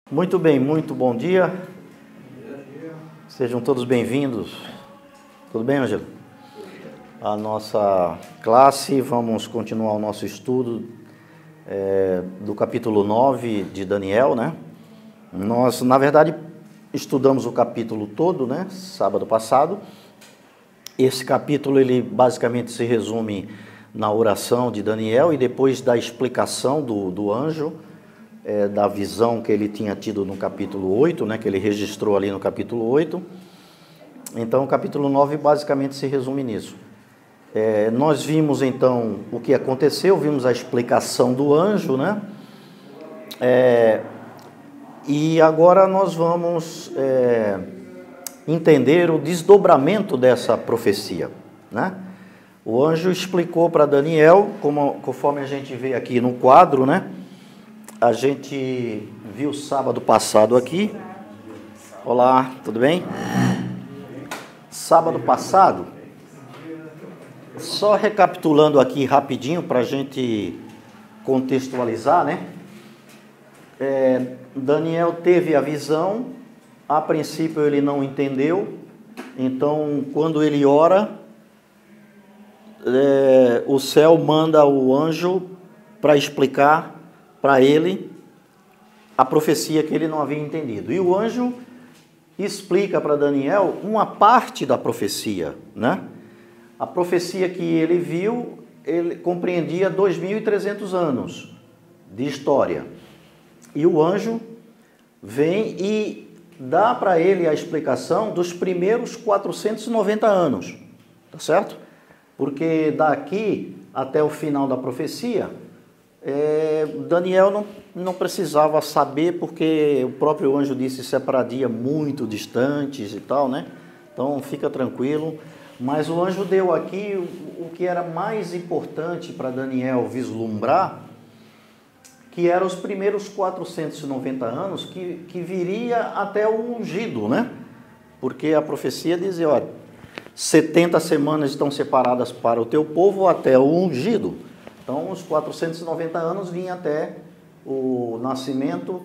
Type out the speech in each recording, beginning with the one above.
Muito bem, muito bom dia. Sejam todos bem-vindos. Tudo bem, Ângelo? A nossa classe, vamos continuar o nosso estudo do capítulo 9 de Daniel, né? Nós, na verdade, estudamos o capítulo todo, né? Sábado passado. Esse capítulo, ele basicamente se resume na oração de Daniel e depois da explicação do anjo, da visão que ele tinha tido no capítulo 8, né, que ele registrou ali no capítulo 8. Então, o capítulo 9 basicamente se resume nisso. Nós vimos, então, o que aconteceu, vimos a explicação do anjo, né? E agora nós vamos entender o desdobramento dessa profecia, né? O anjo explicou para Daniel, conforme a gente vê aqui no quadro, né? A gente viu sábado passado aqui. Olá, tudo bem? Sábado passado, só recapitulando aqui rapidinho para a gente contextualizar, né? Daniel teve a visão, a princípio ele não entendeu, então quando ele ora, o céu manda o anjo para explicar para ele a profecia que ele não havia entendido. E o anjo explica para Daniel uma parte da profecia, né? A profecia que ele viu, ele compreendia 2.300 anos de história. E o anjo vem e dá para ele a explicação dos primeiros 490 anos, tá certo? Porque daqui até o final da profecia, Daniel não precisava saber, porque o próprio anjo disse isso é para dia muito distantes e tal, né? Então fica tranquilo. Mas o anjo deu aqui o que era mais importante para Daniel vislumbrar, que eram os primeiros 490 anos que viria até o ungido, né? Porque a profecia dizia, olha, 70 semanas estão separadas para o teu povo até o ungido. Então, os 490 anos vinham até o nascimento,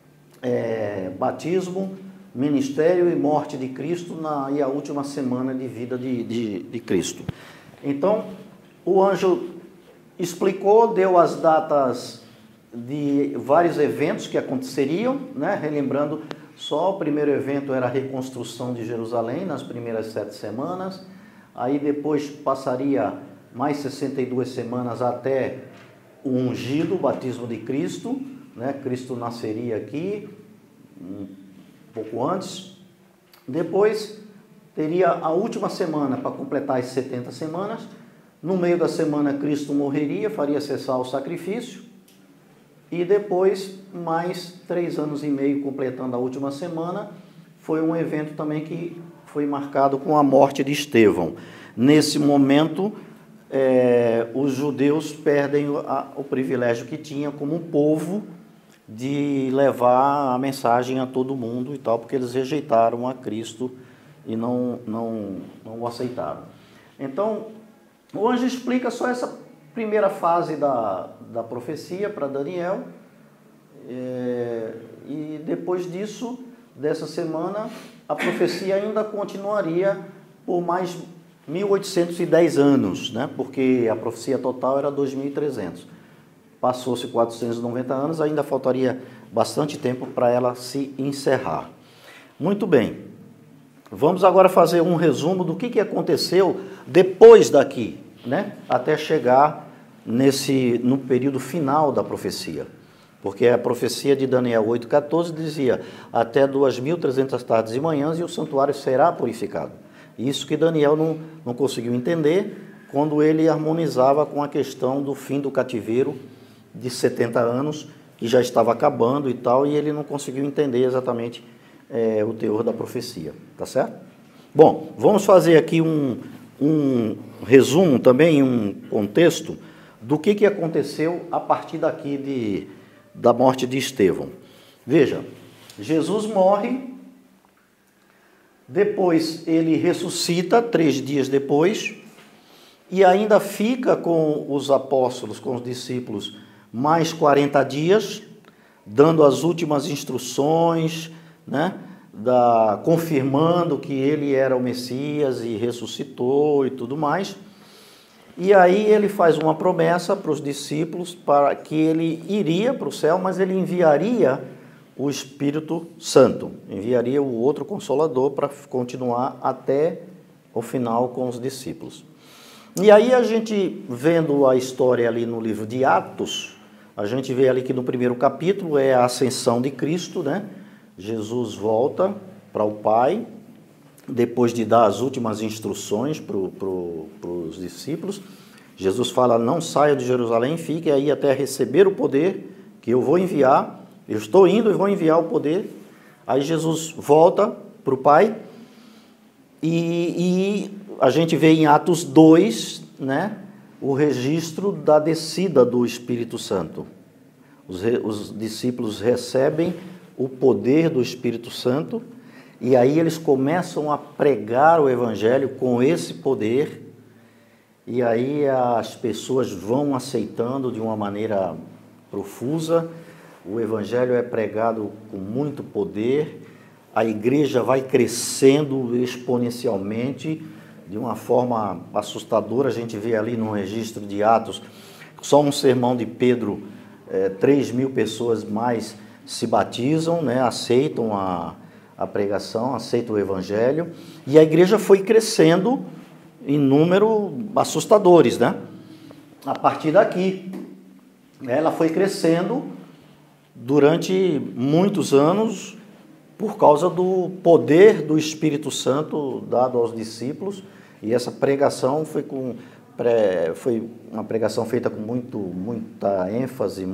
batismo, ministério e morte de Cristo e a última semana de vida de Cristo. Então, o anjo explicou, deu as datas de vários eventos que aconteceriam, né? Relembrando, só o primeiro evento era a reconstrução de Jerusalém nas primeiras 7 semanas, aí depois passaria mais 62 semanas até o ungido, o batismo de Cristo, né? Cristo nasceria aqui um pouco antes. Depois teria a última semana para completar as 70 semanas. No meio da semana Cristo morreria, faria cessar o sacrifício. E depois, mais 3 anos e meio completando a última semana, foi um evento também que foi marcado com a morte de Estevão. Nesse momento, os judeus perdem o privilégio que tinham como povo de levar a mensagem a todo mundo e tal, porque eles rejeitaram a Cristo e não o aceitaram. Então, o anjo explica só essa primeira fase da profecia para Daniel, e depois disso, dessa semana, a profecia ainda continuaria por mais 1.810 anos, né? Porque a profecia total era 2.300. Passou-se 490 anos, ainda faltaria bastante tempo para ela se encerrar. Muito bem, vamos agora fazer um resumo do que aconteceu depois daqui, né? Até chegar no período final da profecia. Porque a profecia de Daniel 8,14 dizia, até 2.300 tardes e manhãs e o santuário será purificado. Isso que Daniel não conseguiu entender quando ele harmonizava com a questão do fim do cativeiro de 70 anos, que já estava acabando e tal, e ele não conseguiu entender exatamente o teor da profecia, tá certo? Bom, vamos fazer aqui um resumo também, um contexto do que aconteceu a partir daqui da morte de Estevão. Veja, Jesus morre. Depois ele ressuscita 3 dias depois e ainda fica com os apóstolos, com os discípulos, mais 40 dias, dando as últimas instruções, né? Confirmando que ele era o Messias e ressuscitou e tudo mais. E aí ele faz uma promessa para os discípulos para que ele iria para o céu, mas ele enviaria o Espírito Santo, enviaria o outro Consolador para continuar até o final com os discípulos. E aí a gente, vendo a história ali no livro de Atos, a gente vê ali que no primeiro capítulo é a ascensão de Cristo, né? Jesus volta para o Pai, depois de dar as últimas instruções para os discípulos. Jesus fala, não saiam de Jerusalém, fiquem aí até receber o poder que eu vou enviar. Eu estou indo e vou enviar o poder. Aí Jesus volta para o Pai e a gente vê em Atos 2, né, o registro da descida do Espírito Santo. Os discípulos recebem o poder do Espírito Santo e aí eles começam a pregar o Evangelho com esse poder e aí as pessoas vão aceitando de uma maneira profusa. O Evangelho é pregado com muito poder, a igreja vai crescendo exponencialmente, de uma forma assustadora. A gente vê ali no registro de Atos, só um sermão de Pedro, 3.000 pessoas mais se batizam, né, aceitam a pregação, aceitam o Evangelho, e a igreja foi crescendo em número assustadores, né? A partir daqui, ela foi crescendo durante muitos anos por causa do poder do Espírito Santo dado aos discípulos, e essa pregação foi uma pregação feita com muita ênfase,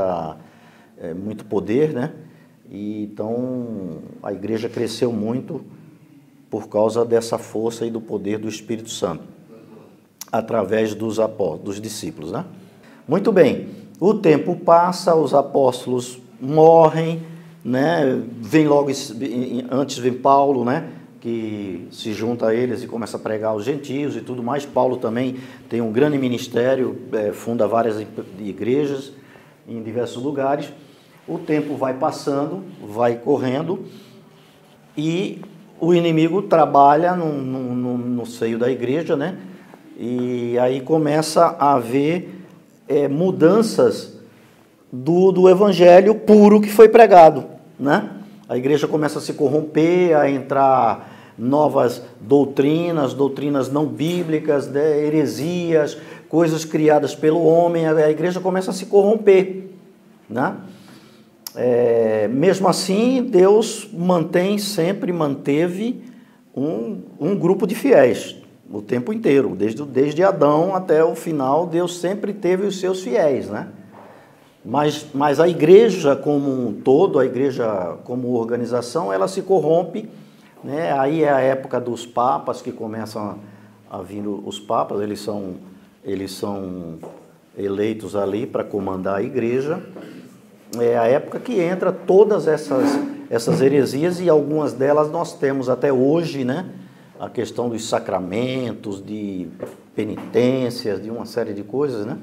muito poder, né? E então a igreja cresceu muito por causa dessa força e do poder do Espírito Santo, através dos apóstolos, dos discípulos, né? Muito bem, o tempo passa, os apóstolos morrem, né? Vem logo, antes vem Paulo, né? Que se junta a eles e começa a pregar aos gentios e tudo mais. Paulo também tem um grande ministério, funda várias igrejas em diversos lugares. O tempo vai passando, vai correndo e o inimigo trabalha no seio da igreja, né? E aí começa a haver mudanças do evangelho puro que foi pregado, né? A igreja começa a se corromper, a entrar novas doutrinas não bíblicas, né? Heresias, coisas criadas pelo homem. A igreja começa a se corromper, né? Mesmo assim, Deus sempre manteve um grupo de fiéis o tempo inteiro, desde Adão até o final. Deus sempre teve os seus fiéis, né? Mas a igreja como um todo, a igreja como organização, ela se corrompe, né? Aí é a época dos papas que começam a vir os papas, eles são eleitos ali para comandar a igreja. É a época que entra todas essas heresias, e algumas delas nós temos até hoje, né? A questão dos sacramentos, de penitências, de uma série de coisas, né?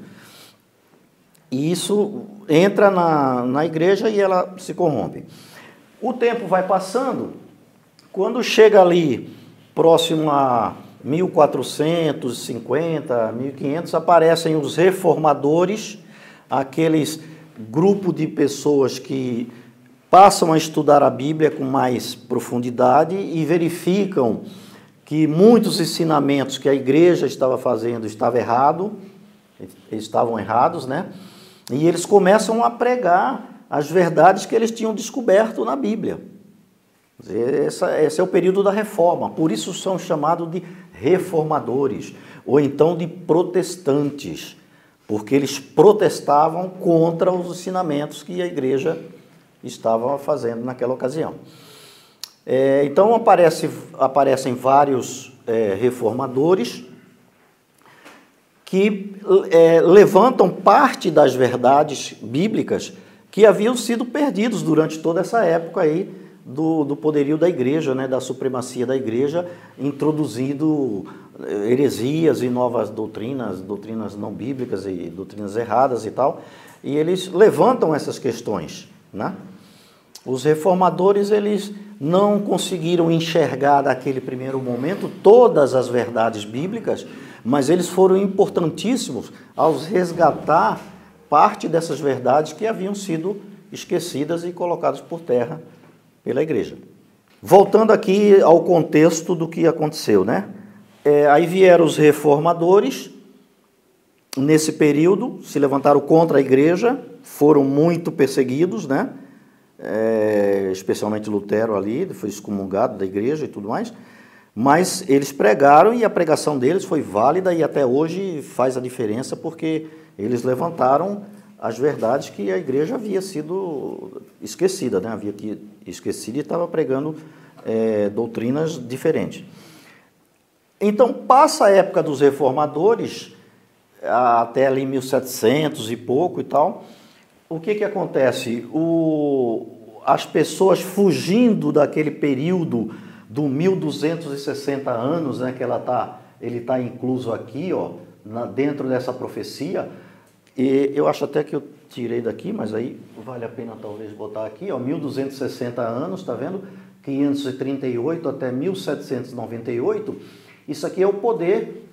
E isso entra na igreja e ela se corrompe. O tempo vai passando, quando chega ali próximo a 1450, 1500, aparecem os reformadores, aqueles grupo de pessoas que passam a estudar a Bíblia com mais profundidade e verificam que muitos ensinamentos que a igreja estava fazendo estavam errados, né? E eles começam a pregar as verdades que eles tinham descoberto na Bíblia. Esse é o período da reforma, por isso são chamados de reformadores, ou então de protestantes, porque eles protestavam contra os ensinamentos que a igreja estava fazendo naquela ocasião. Então aparecem vários reformadores que levantam parte das verdades bíblicas que haviam sido perdidos durante toda essa época aí do poderio da igreja, né, da supremacia da igreja, introduzindo heresias e novas doutrinas não bíblicas e doutrinas erradas e tal, e eles levantam essas questões, né? Os reformadores, eles não conseguiram enxergar naquele primeiro momento todas as verdades bíblicas, mas eles foram importantíssimos ao resgatar parte dessas verdades que haviam sido esquecidas e colocadas por terra pela igreja. Voltando aqui ao contexto do que aconteceu, né? Aí vieram os reformadores, nesse período, se levantaram contra a igreja, foram muito perseguidos, né? Especialmente Lutero ali, foi excomungado da igreja e tudo mais, mas eles pregaram e a pregação deles foi válida e até hoje faz a diferença porque eles levantaram as verdades que a igreja havia sido esquecida, né? Havia esquecido e estava pregando doutrinas diferentes. Então, passa a época dos reformadores, até ali 1700 e pouco e tal. O que acontece? As pessoas fugindo daquele período do 1260 anos, né, que ele está incluso aqui, ó, dentro dessa profecia. E eu acho até que eu tirei daqui, mas aí vale a pena talvez botar aqui, ó, 1260 anos, tá vendo? 538 até 1798. Isso aqui é o poder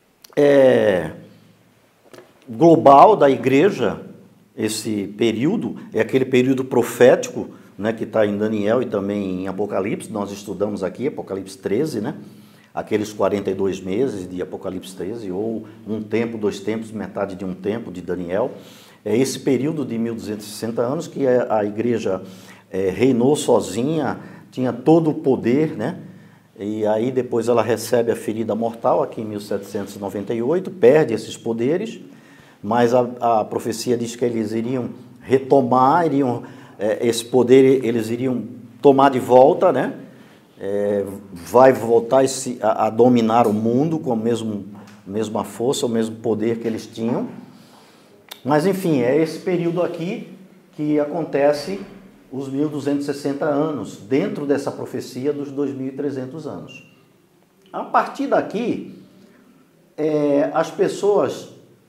global da igreja. Esse período é aquele período profético, né, que está em Daniel e também em Apocalipse. Nós estudamos aqui Apocalipse 13, né? Aqueles 42 meses de Apocalipse 13, ou um tempo, 2 tempos, metade de um tempo de Daniel. É esse período de 1260 anos que a igreja reinou sozinha, tinha todo o poder, né? E aí depois ela recebe a ferida mortal aqui em 1798, perde esses poderes, mas a profecia diz que eles iriam retomar, esse poder eles iriam tomar de volta, né? Vai voltar a dominar o mundo com a mesma força, o mesmo poder que eles tinham. Mas enfim, é esse período aqui que acontece os 1260 anos, dentro dessa profecia dos 2300 anos. A partir daqui, as pessoas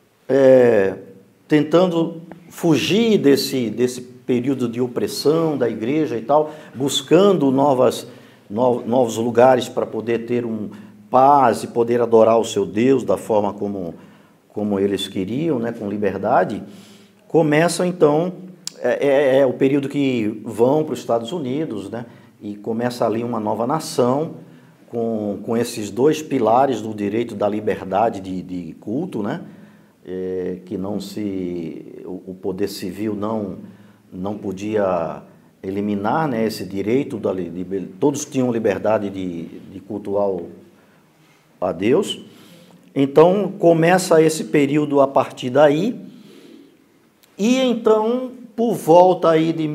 tentando fugir desse período de opressão da igreja e tal, buscando novos lugares para poder ter paz e poder adorar o seu Deus da forma como eles queriam, né, com liberdade, começam então, o período que vão para os Estados Unidos, né, e começa ali uma nova nação com esses 2 pilares do direito da liberdade de culto, né, que o poder civil não podia eliminar, né, esse direito, todos tinham liberdade de cultuar a Deus. Então começa esse período a partir daí, e então por volta aí de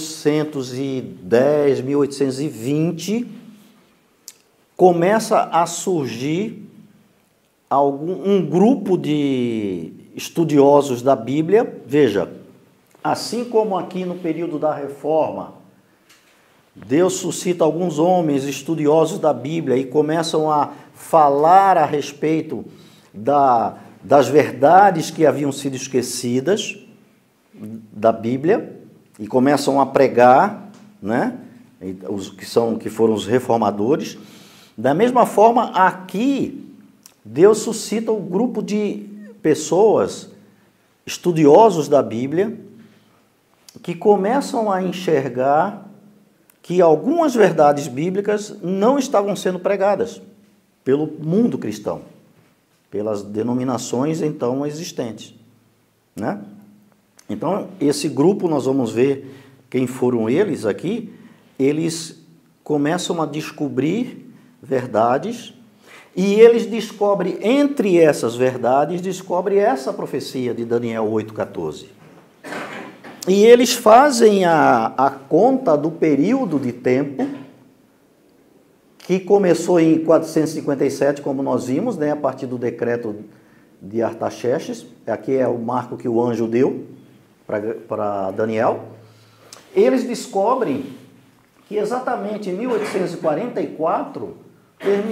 1810, 1820, começa a surgir um grupo de estudiosos da Bíblia. Veja, assim como aqui no período da Reforma, Deus suscita alguns homens estudiosos da Bíblia e começam a falar a respeito das verdades que haviam sido esquecidas da Bíblia e começam a pregar, né? Que foram os reformadores. Da mesma forma, aqui, Deus suscita um grupo de pessoas, estudiosos da Bíblia, que começam a enxergar que algumas verdades bíblicas não estavam sendo pregadas pelo mundo cristão, pelas denominações então existentes, né? Então, esse grupo, nós vamos ver quem foram eles aqui, eles começam a descobrir verdades, e eles descobrem, entre essas verdades, descobrem essa profecia de Daniel 8,14. E eles fazem a conta do período de tempo que começou em 457, como nós vimos, né, a partir do decreto de Artaxerxes. Aqui é o marco que o anjo deu para Daniel. Eles descobrem que exatamente em 1844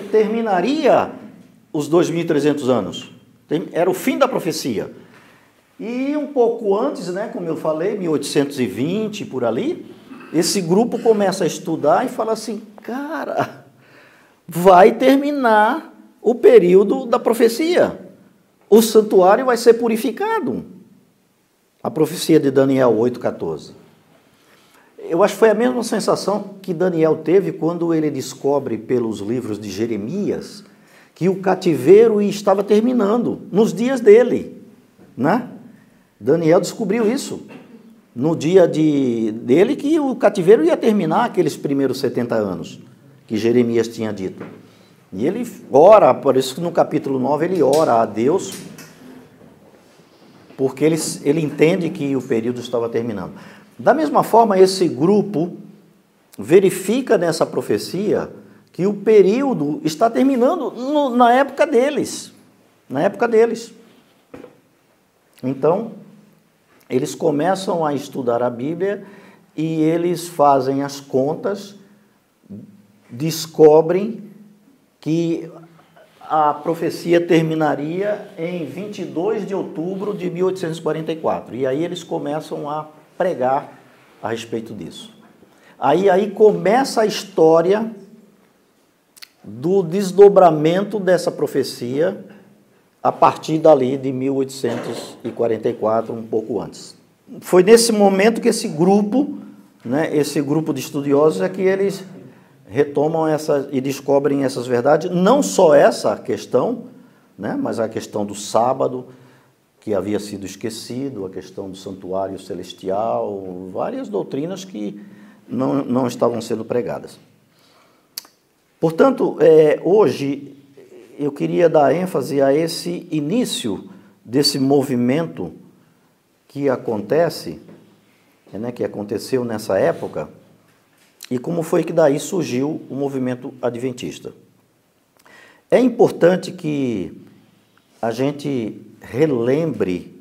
terminaria os 2.300 anos. Era o fim da profecia. E um pouco antes, né, como eu falei, 1820, por ali, esse grupo começa a estudar e fala assim, cara, vai terminar o período da profecia. O santuário vai ser purificado. A profecia de Daniel 8,14. Eu acho que foi a mesma sensação que Daniel teve quando ele descobre pelos livros de Jeremias que o cativeiro estava terminando nos dias dele, né? Daniel descobriu isso no dia dele, que o cativeiro ia terminar aqueles primeiros 70 anos que Jeremias tinha dito. E ele ora, por isso que no capítulo 9 ele ora a Deus, porque ele entende que o período estava terminando. Da mesma forma, esse grupo verifica nessa profecia que o período está terminando na época deles. Na época deles. Então, eles começam a estudar a Bíblia e eles fazem as contas, descobrem que a profecia terminaria em 22 de outubro de 1844. E aí eles começam a pregar a respeito disso. Aí começa a história do desdobramento dessa profecia a partir dali de 1844, um pouco antes. Foi nesse momento que esse grupo de estudiosos é que eles retomam e descobrem essas verdades, não só essa questão, né, mas a questão do sábado, que havia sido esquecido, a questão do santuário celestial, várias doutrinas que não estavam sendo pregadas. Portanto, hoje eu queria dar ênfase a esse início desse movimento que acontece, né, que aconteceu nessa época, e como foi que daí surgiu o movimento adventista. É importante que a gente relembre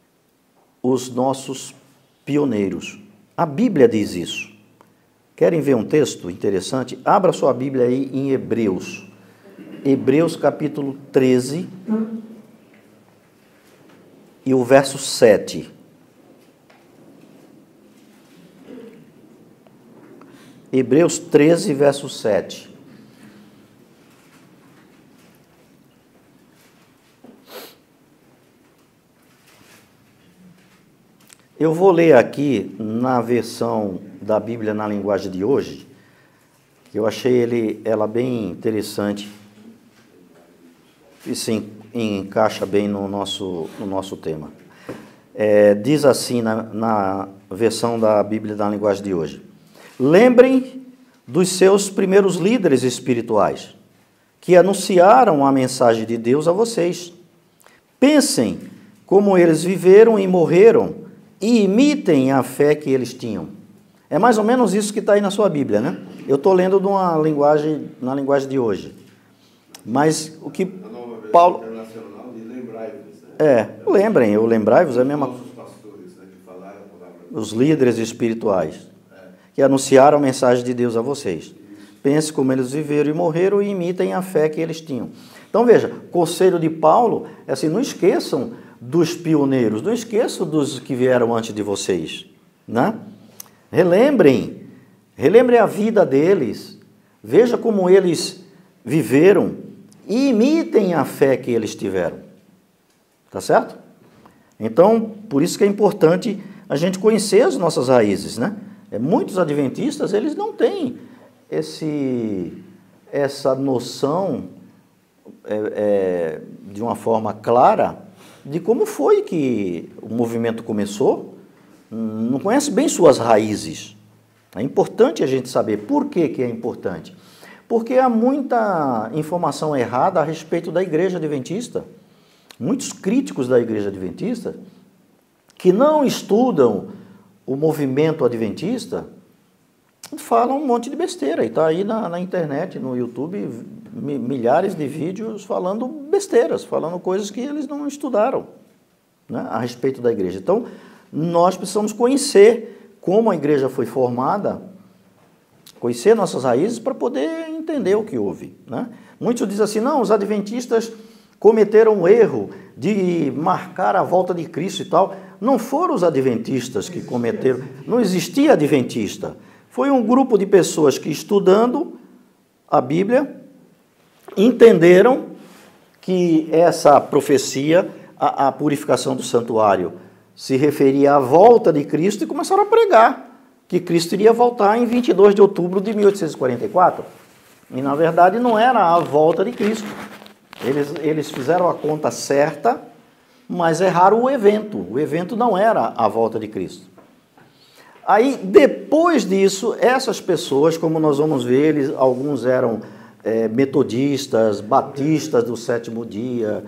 os nossos pioneiros. A Bíblia diz isso. Querem ver um texto interessante? Abra sua Bíblia aí em Hebreus. Hebreus capítulo 13 e o verso 7. Hebreus 13, verso 7. Eu vou ler aqui na versão da Bíblia na linguagem de hoje, que eu achei ela bem interessante e se encaixa bem no nosso tema. Diz assim na versão da Bíblia na linguagem de hoje: lembrem dos seus primeiros líderes espirituais, que anunciaram a mensagem de Deus a vocês. Pensem como eles viveram e morreram e imitem a fé que eles tinham. É mais ou menos isso que está aí na sua Bíblia, né? Eu estou lendo na linguagem de hoje. Mas o que Paulo... Internacional de lembrai-vos. Né? Lembrem, o lembrai-vos é a mesma... Nossos pastores, né, que falaram a palavra... Os líderes espirituais, que anunciaram a mensagem de Deus a vocês. Pense como eles viveram e morreram e imitem a fé que eles tinham. Então veja, o conselho de Paulo é assim, não esqueçam dos pioneiros, não esqueçam dos que vieram antes de vocês, né? Relembrem a vida deles, veja como eles viveram e imitem a fé que eles tiveram, tá certo? Então, por isso que é importante a gente conhecer as nossas raízes, né? Muitos adventistas, eles não têm essa noção de uma forma clara de como foi que o movimento começou, não conhece bem suas raízes. É importante a gente saber. Por que é importante? Porque há muita informação errada a respeito da Igreja Adventista. Muitos críticos da Igreja Adventista que não estudam o movimento adventista falam um monte de besteira. E está aí na internet, no YouTube, milhares de vídeos falando besteiras, falando coisas que eles não estudaram, né, a respeito da igreja. Então, nós precisamos conhecer como a igreja foi formada, conhecer nossas raízes para poder entender o que houve, né? Muitos dizem assim, não, os adventistas cometeram o erro de marcar a volta de Cristo e tal. Não foram os adventistas que cometeram, não existia adventista. Foi um grupo de pessoas que, estudando a Bíblia, entenderam que essa profecia, a purificação do santuário, se referia à volta de Cristo e começaram a pregar que Cristo iria voltar em 22 de outubro de 1844. E, na verdade, não era a volta de Cristo. Eles fizeram a conta certa, mas erraram o evento. O evento não era a volta de Cristo. Aí, depois disso, essas pessoas, como nós vamos ver, alguns eram metodistas, batistas do sétimo dia,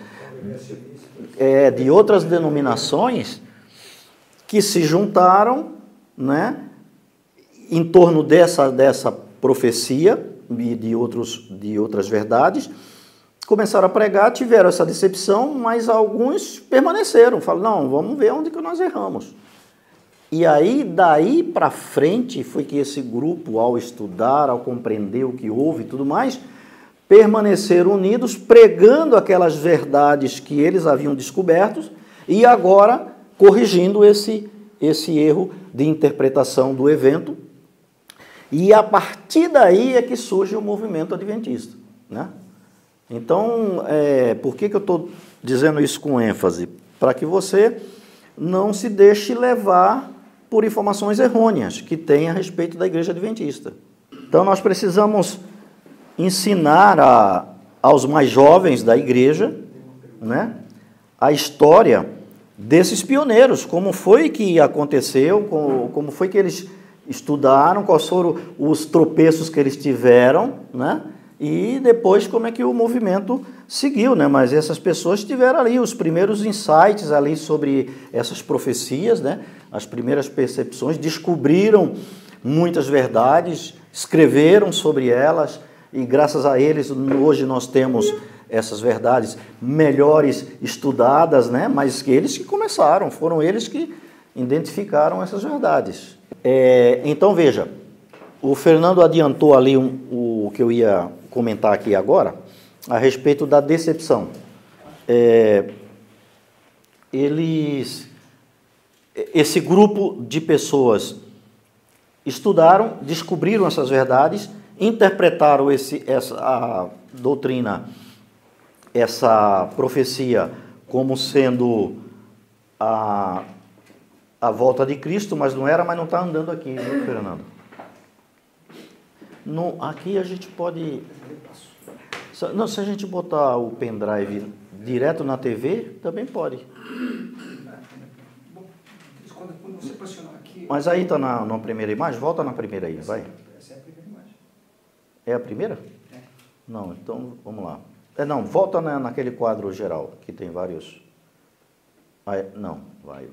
de outras denominações, que se juntaram, né, em torno dessa profecia e de outras verdades, começaram a pregar, tiveram essa decepção, mas alguns permaneceram, falaram, não, vamos ver onde que nós erramos. E aí, daí para frente, foi que esse grupo, ao estudar, ao compreender o que houve e tudo mais, permaneceram unidos, pregando aquelas verdades que eles haviam descobertos e agora corrigindo esse erro de interpretação do evento. E a partir daí é que surge o movimento adventista, né? Então, por que eu estou dizendo isso com ênfase? Para que você não se deixe levar por informações errôneas que tem a respeito da Igreja Adventista. Então, nós precisamos ensinar aos mais jovens da igreja, né, a história desses pioneiros, como foi que aconteceu, como foi que eles estudaram, quais foram os tropeços que eles tiveram, né, e depois como é que o movimento seguiu, né? Mas essas pessoas tiveram ali os primeiros insights ali sobre essas profecias, né? As primeiras percepções, descobriram muitas verdades, escreveram sobre elas e graças a eles hoje nós temos essas verdades melhores estudadas, né? Mas eles que começaram, foram eles que identificaram essas verdades. Então veja, o Fernando adiantou ali o que eu ia comentar aqui agora, a respeito da decepção. Esse grupo de pessoas estudaram, descobriram essas verdades, interpretaram a doutrina, essa profecia, como sendo a volta de Cristo, mas não era, mas não está andando aqui, viu, Fernando? Aqui a gente pode... Não, se a gente botar o pendrive direto na TV, também pode. Quando você posicionar aqui... Mas aí está na primeira imagem? Volta na primeira aí, vai. Essa é a primeira imagem. É a primeira? É. Não, então vamos lá. Não, volta naquele quadro geral, que tem vários... não, vai.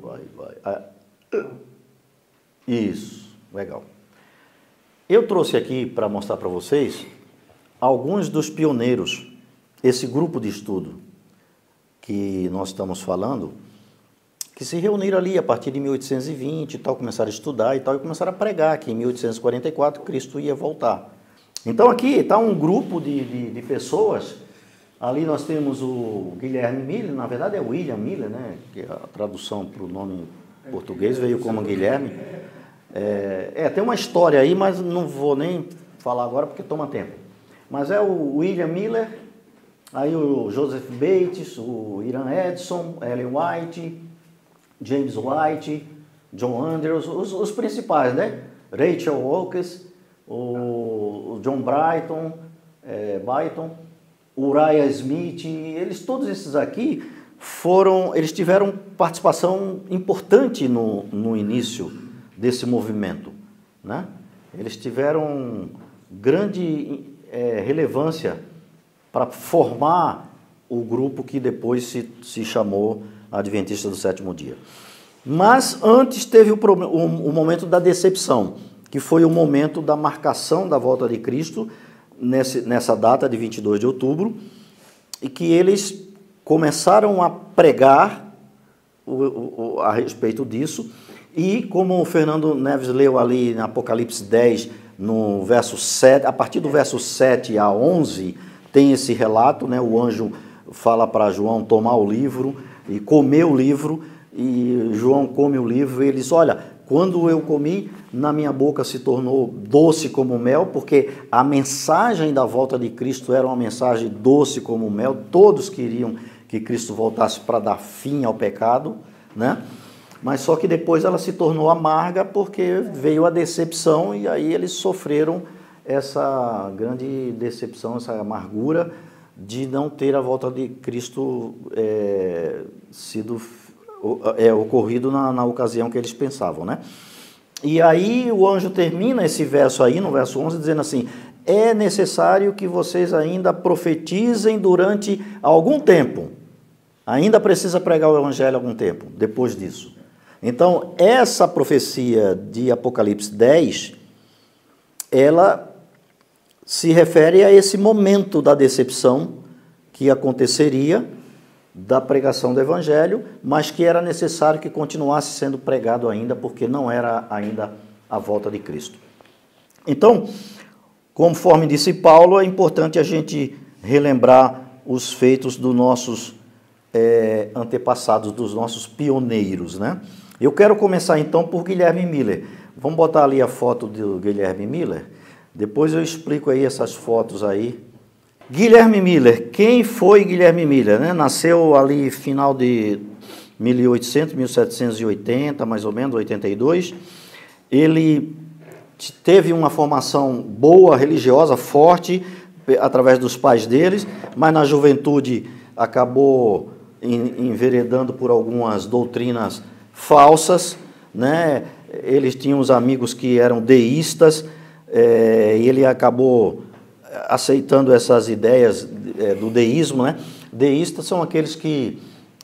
Isso, legal. Eu trouxe aqui para mostrar para vocês alguns dos pioneiros, esse grupo de estudo que nós estamos falando, que se reuniram ali a partir de 1820 e tal, começaram a estudar e tal, e começaram a pregar que em 1844 Cristo ia voltar. Então aqui está um grupo de pessoas, ali nós temos o Guilherme Miller, na verdade é William Miller, né? Que a tradução para o nome português veio como Guilherme. Tem uma história aí, mas não vou nem falar agora porque toma tempo. Mas é o William Miller, aí o Joseph Bates, o Hiram Edson, Ellen White, James White, John Andrews, os principais, né? Rachel Oakes, o John Byton, Uriah Smith, todos esses aqui eles tiveram participação importante no início desse movimento, né? Eles tiveram grande relevância para formar o grupo que depois se chamou Adventista do Sétimo Dia. Mas antes teve o momento da decepção, que foi o momento da marcação da volta de Cristo, nessa data de 22 de outubro, e que eles começaram a pregar a respeito disso, e como o Fernando Neves leu ali em Apocalipse 10, no verso 7, a partir do verso 7 a 11, tem esse relato, né? O anjo fala para João tomar o livro e comer o livro, e João come o livro e ele diz, olha, quando eu comi, na minha boca se tornou doce como mel, porque a mensagem da volta de Cristo era uma mensagem doce como mel, todos queriam que Cristo voltasse para dar fim ao pecado, né? Mas só que depois ela se tornou amarga porque veio a decepção e aí eles sofreram essa grande decepção, essa amargura de não ter a volta de Cristo ocorrido na ocasião que eles pensavam, né? E aí o anjo termina esse verso aí, no verso 11, dizendo assim, é necessário que vocês ainda profetizem durante algum tempo. Ainda precisa pregar o evangelho algum tempo, depois disso. Então, essa profecia de Apocalipse 10, ela se refere a esse momento da decepção que aconteceria da pregação do evangelho, mas que era necessário que continuasse sendo pregado ainda, porque não era ainda a volta de Cristo. Então, conforme disse Paulo, é importante a gente relembrar os feitos dos nossos antepassados, dos nossos pioneiros, né? Eu quero começar então por Guilherme Miller. Vamos botar ali a foto do Guilherme Miller? Depois eu explico aí essas fotos aí. Guilherme Miller, quem foi Guilherme Miller, né? Nasceu ali final de 1800, 1780, mais ou menos, 82. Ele teve uma formação boa, religiosa, forte, através dos pais deles, mas na juventude acabou enveredando por algumas doutrinas falsas, né? Eles tinham uns amigos que eram deístas, e ele acabou aceitando essas ideias do deísmo, né? Deístas são aqueles que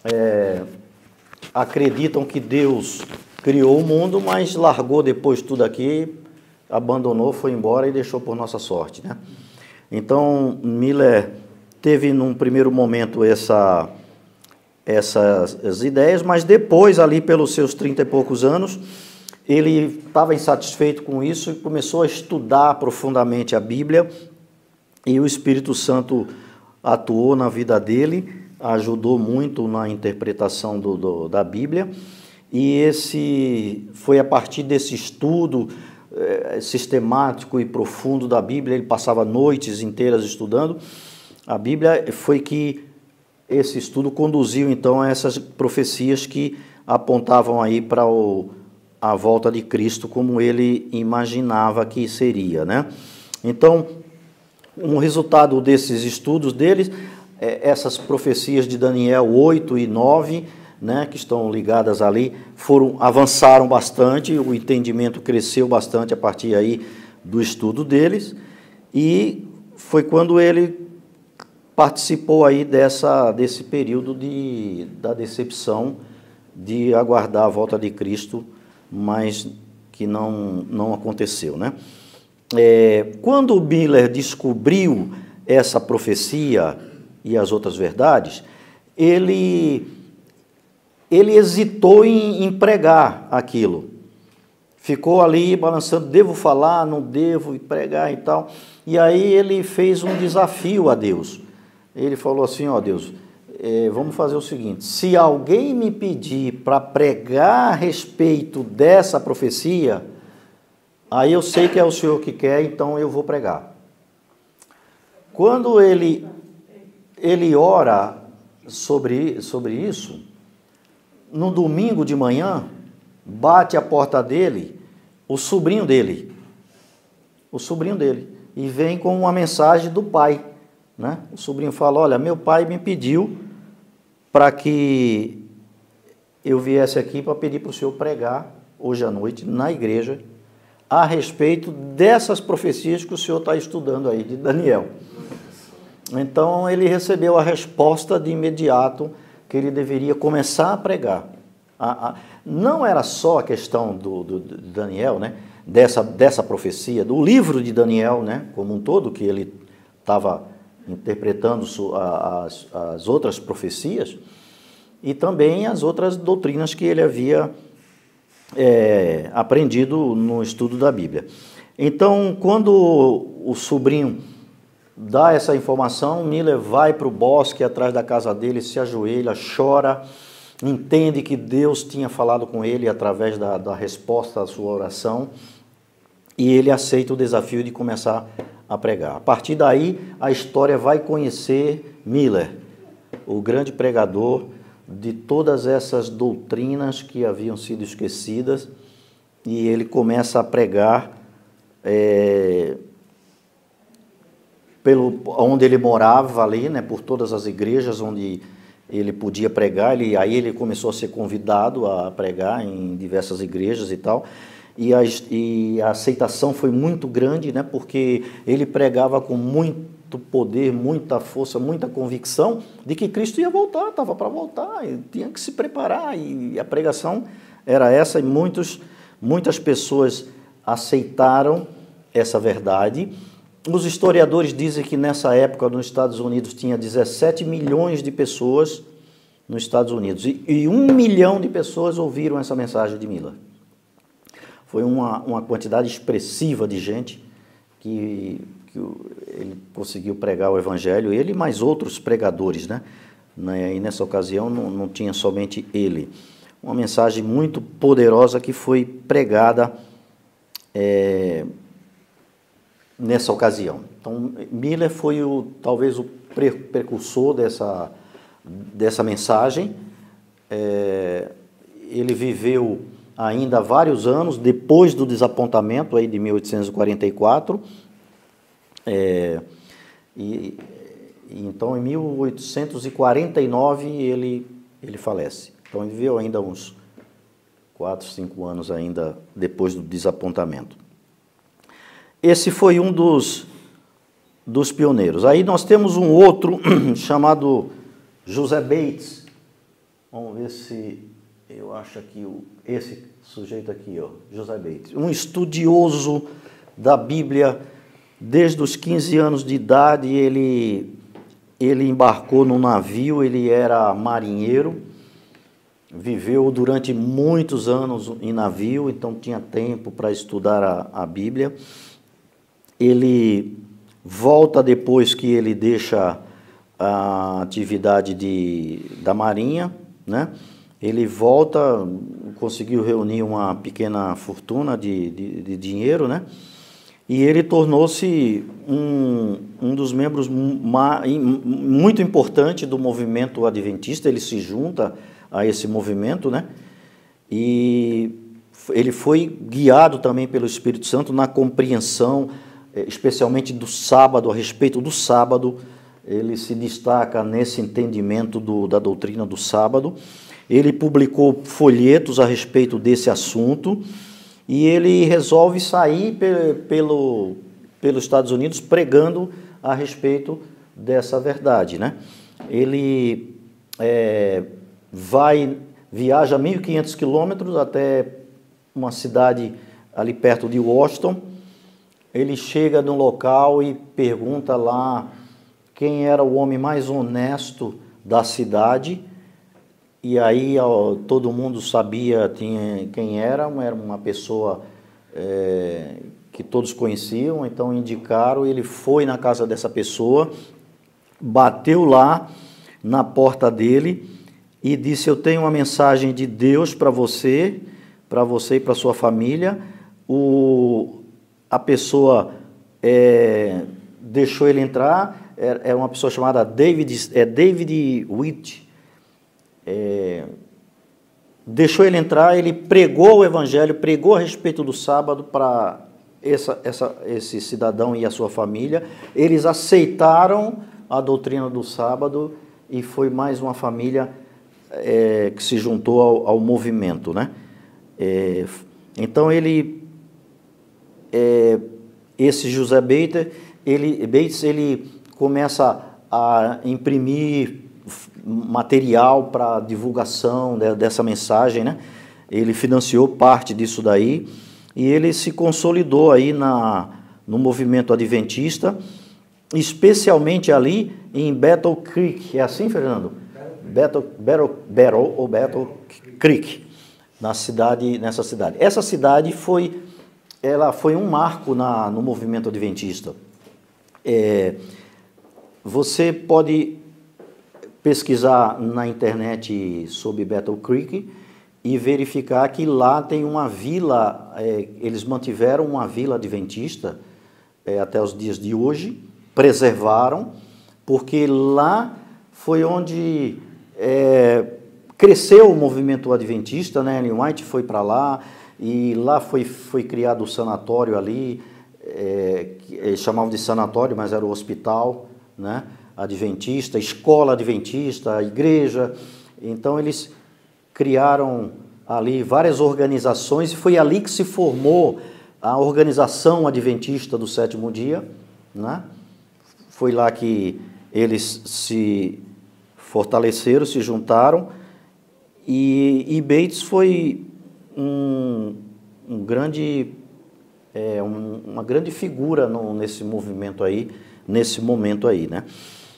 acreditam que Deus criou o mundo, mas largou depois tudo aqui, abandonou, foi embora e deixou por nossa sorte, né? Então, Miller teve num primeiro momento essas ideias, mas depois, ali pelos seus 30 e poucos anos, ele estava insatisfeito com isso e começou a estudar profundamente a Bíblia, e o Espírito Santo atuou na vida dele, ajudou muito na interpretação da Bíblia, e foi a partir desse estudo sistemático e profundo da Bíblia, ele passava noites inteiras estudando a Bíblia, foi que esse estudo conduziu então a essas profecias que apontavam aí para a volta de Cristo como ele imaginava que seria, né? Então, um resultado desses estudos deles, essas profecias de Daniel 8 e 9, né, que estão ligadas ali, avançaram bastante, o entendimento cresceu bastante a partir aí do estudo deles, e foi quando ele participou aí desse período da decepção, de aguardar a volta de Cristo, mas que não aconteceu, né? Quando Miller descobriu essa profecia e as outras verdades, ele hesitou em pregar aquilo. Ficou ali balançando, devo falar, não devo pregar e tal. E aí ele fez um desafio a Deus. Ele falou assim, ó Deus, vamos fazer o seguinte, se alguém me pedir para pregar a respeito dessa profecia, aí eu sei que é o Senhor que quer, então eu vou pregar. Quando ele ora sobre isso, no domingo de manhã, bate a porta dele, o sobrinho dele, e vem com uma mensagem do pai, né? O sobrinho fala, olha, meu pai me pediu para que eu viesse aqui para pedir para o senhor pregar hoje à noite na igreja a respeito dessas profecias que o senhor está estudando aí, de Daniel. Então, ele recebeu a resposta de imediato que ele deveria começar a pregar. Não era só a questão do Daniel, né? Dessa profecia, do livro de Daniel, né? Como um todo, que ele estava interpretando as outras profecias, e também as outras doutrinas que ele havia aprendido no estudo da Bíblia. Então, quando o sobrinho dá essa informação, Miller vai para o bosque atrás da casa dele, se ajoelha, chora, entende que Deus tinha falado com ele através da resposta à sua oração, e ele aceita o desafio de começar a pregar. A partir daí, a história vai conhecer Miller, o grande pregador de todas essas doutrinas que haviam sido esquecidas, e ele começa a pregar onde ele morava ali, né, por todas as igrejas onde ele podia pregar. Aí ele começou a ser convidado a pregar em diversas igrejas e tal, e a aceitação foi muito grande, né, porque ele pregava com muito poder, muita força, muita convicção de que Cristo ia voltar, estava para voltar, ele tinha que se preparar, e a pregação era essa, e muitas pessoas aceitaram essa verdade. Os historiadores dizem que nessa época nos Estados Unidos tinha 17 milhões de pessoas nos Estados Unidos, e 1 milhão de pessoas ouviram essa mensagem de Miller. Foi uma quantidade expressiva de gente que ele conseguiu pregar o Evangelho, ele e mais outros pregadores, né? E nessa ocasião não tinha somente ele. Uma mensagem muito poderosa que foi pregada nessa ocasião. Então, Miller foi talvez o precursor dessa mensagem. Ele viveu ainda vários anos depois do desapontamento aí de 1844, então em 1849 ele falece. Então ele viveu ainda uns 4, 5 anos ainda depois do desapontamento. Esse foi um dos pioneiros. Aí nós temos um outro chamado José Bates. Vamos ver se eu acho aqui esse sujeito aqui, ó, José Bates. Um estudioso da Bíblia desde os 15 anos de idade. Ele embarcou num navio, ele era marinheiro, viveu durante muitos anos em navio, então tinha tempo para estudar a Bíblia. Ele volta depois que ele deixa a atividade da Marinha, né? Ele volta, conseguiu reunir uma pequena fortuna de dinheiro, né? E ele tornou-se um dos membros muito importante do movimento adventista. Ele se junta a esse movimento, né? E ele foi guiado também pelo Espírito Santo na compreensão, especialmente do sábado, a respeito do sábado. Ele se destaca nesse entendimento da doutrina do sábado. Ele publicou folhetos a respeito desse assunto, e ele resolve sair pelos Estados Unidos pregando a respeito dessa verdade, né? Ele viaja 1.500 quilômetros até uma cidade ali perto de Washington. Ele chega no local e pergunta lá quem era o homem mais honesto da cidade. E aí todo mundo sabia quem era uma pessoa que todos conheciam, então indicaram. Ele foi na casa dessa pessoa, bateu lá na porta dele e disse: eu tenho uma mensagem de Deus para você e para sua família. A pessoa deixou ele entrar, é uma pessoa chamada David Witt. Deixou ele entrar, ele pregou o Evangelho, pregou a respeito do sábado para esse cidadão e a sua família. Eles aceitaram a doutrina do sábado e foi mais uma família que se juntou ao movimento, né? Então esse José Bates, ele começa a imprimir material para divulgação dessa mensagem, né? Ele financiou parte disso daí e ele se consolidou aí no movimento adventista, especialmente ali em Battle Creek. É assim, Fernando? Battle Creek, nessa cidade. Essa cidade foi um marco no movimento adventista. você pode pesquisar na internet sobre Battle Creek e verificar que lá tem uma vila, eles mantiveram uma vila adventista até os dias de hoje, preservaram, porque lá foi onde cresceu o movimento adventista, né? Ellen White foi para lá, e lá foi criado o sanatório ali, eles chamavam de sanatório, mas era o hospital, né? Adventista, escola adventista, igreja. Então eles criaram ali várias organizações e foi ali que se formou a organização adventista do sétimo dia, né? Foi lá que eles se fortaleceram, se juntaram, e Bates foi uma grande figura nesse movimento aí, nesse momento aí, né?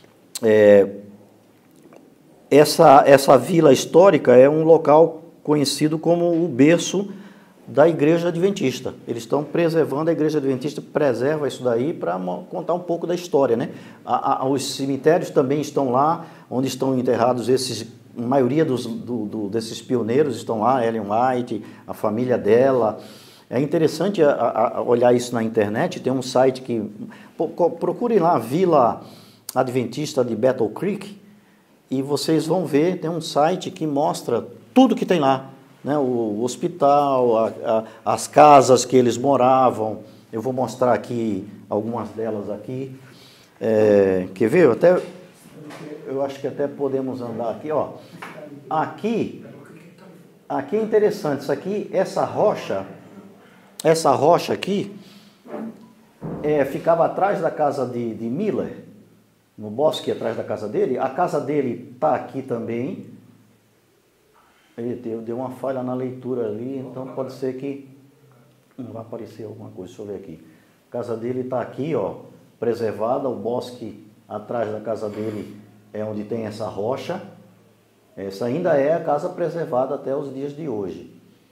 Essa vila histórica é um local conhecido como o berço da Igreja Adventista. Eles estão preservando, a Igreja Adventista preserva isso daí para contar um pouco da história, né? Os cemitérios também estão lá, onde estão enterrados a maioria desses pioneiros estão lá, Ellen White, a família dela. É interessante olhar isso na internet, tem um site que... Procurem lá, Vila Adventista de Battle Creek, e vocês vão ver, tem um site que mostra tudo que tem lá, né? O hospital, as casas que eles moravam. Eu vou mostrar aqui algumas delas aqui. Quer ver? Eu acho que até podemos andar aqui, ó. Aqui é interessante, isso aqui, essa rocha aqui, ficava atrás da casa de Miller, no bosque atrás da casa dele. A casa dele está aqui também. Deu uma falha na leitura ali, então pode ser que não vai aparecer alguma coisa. Deixa eu ver aqui. A casa dele está aqui, ó, preservada. O bosque atrás da casa dele é onde tem essa rocha. Essa ainda é a casa preservada até os dias de hoje.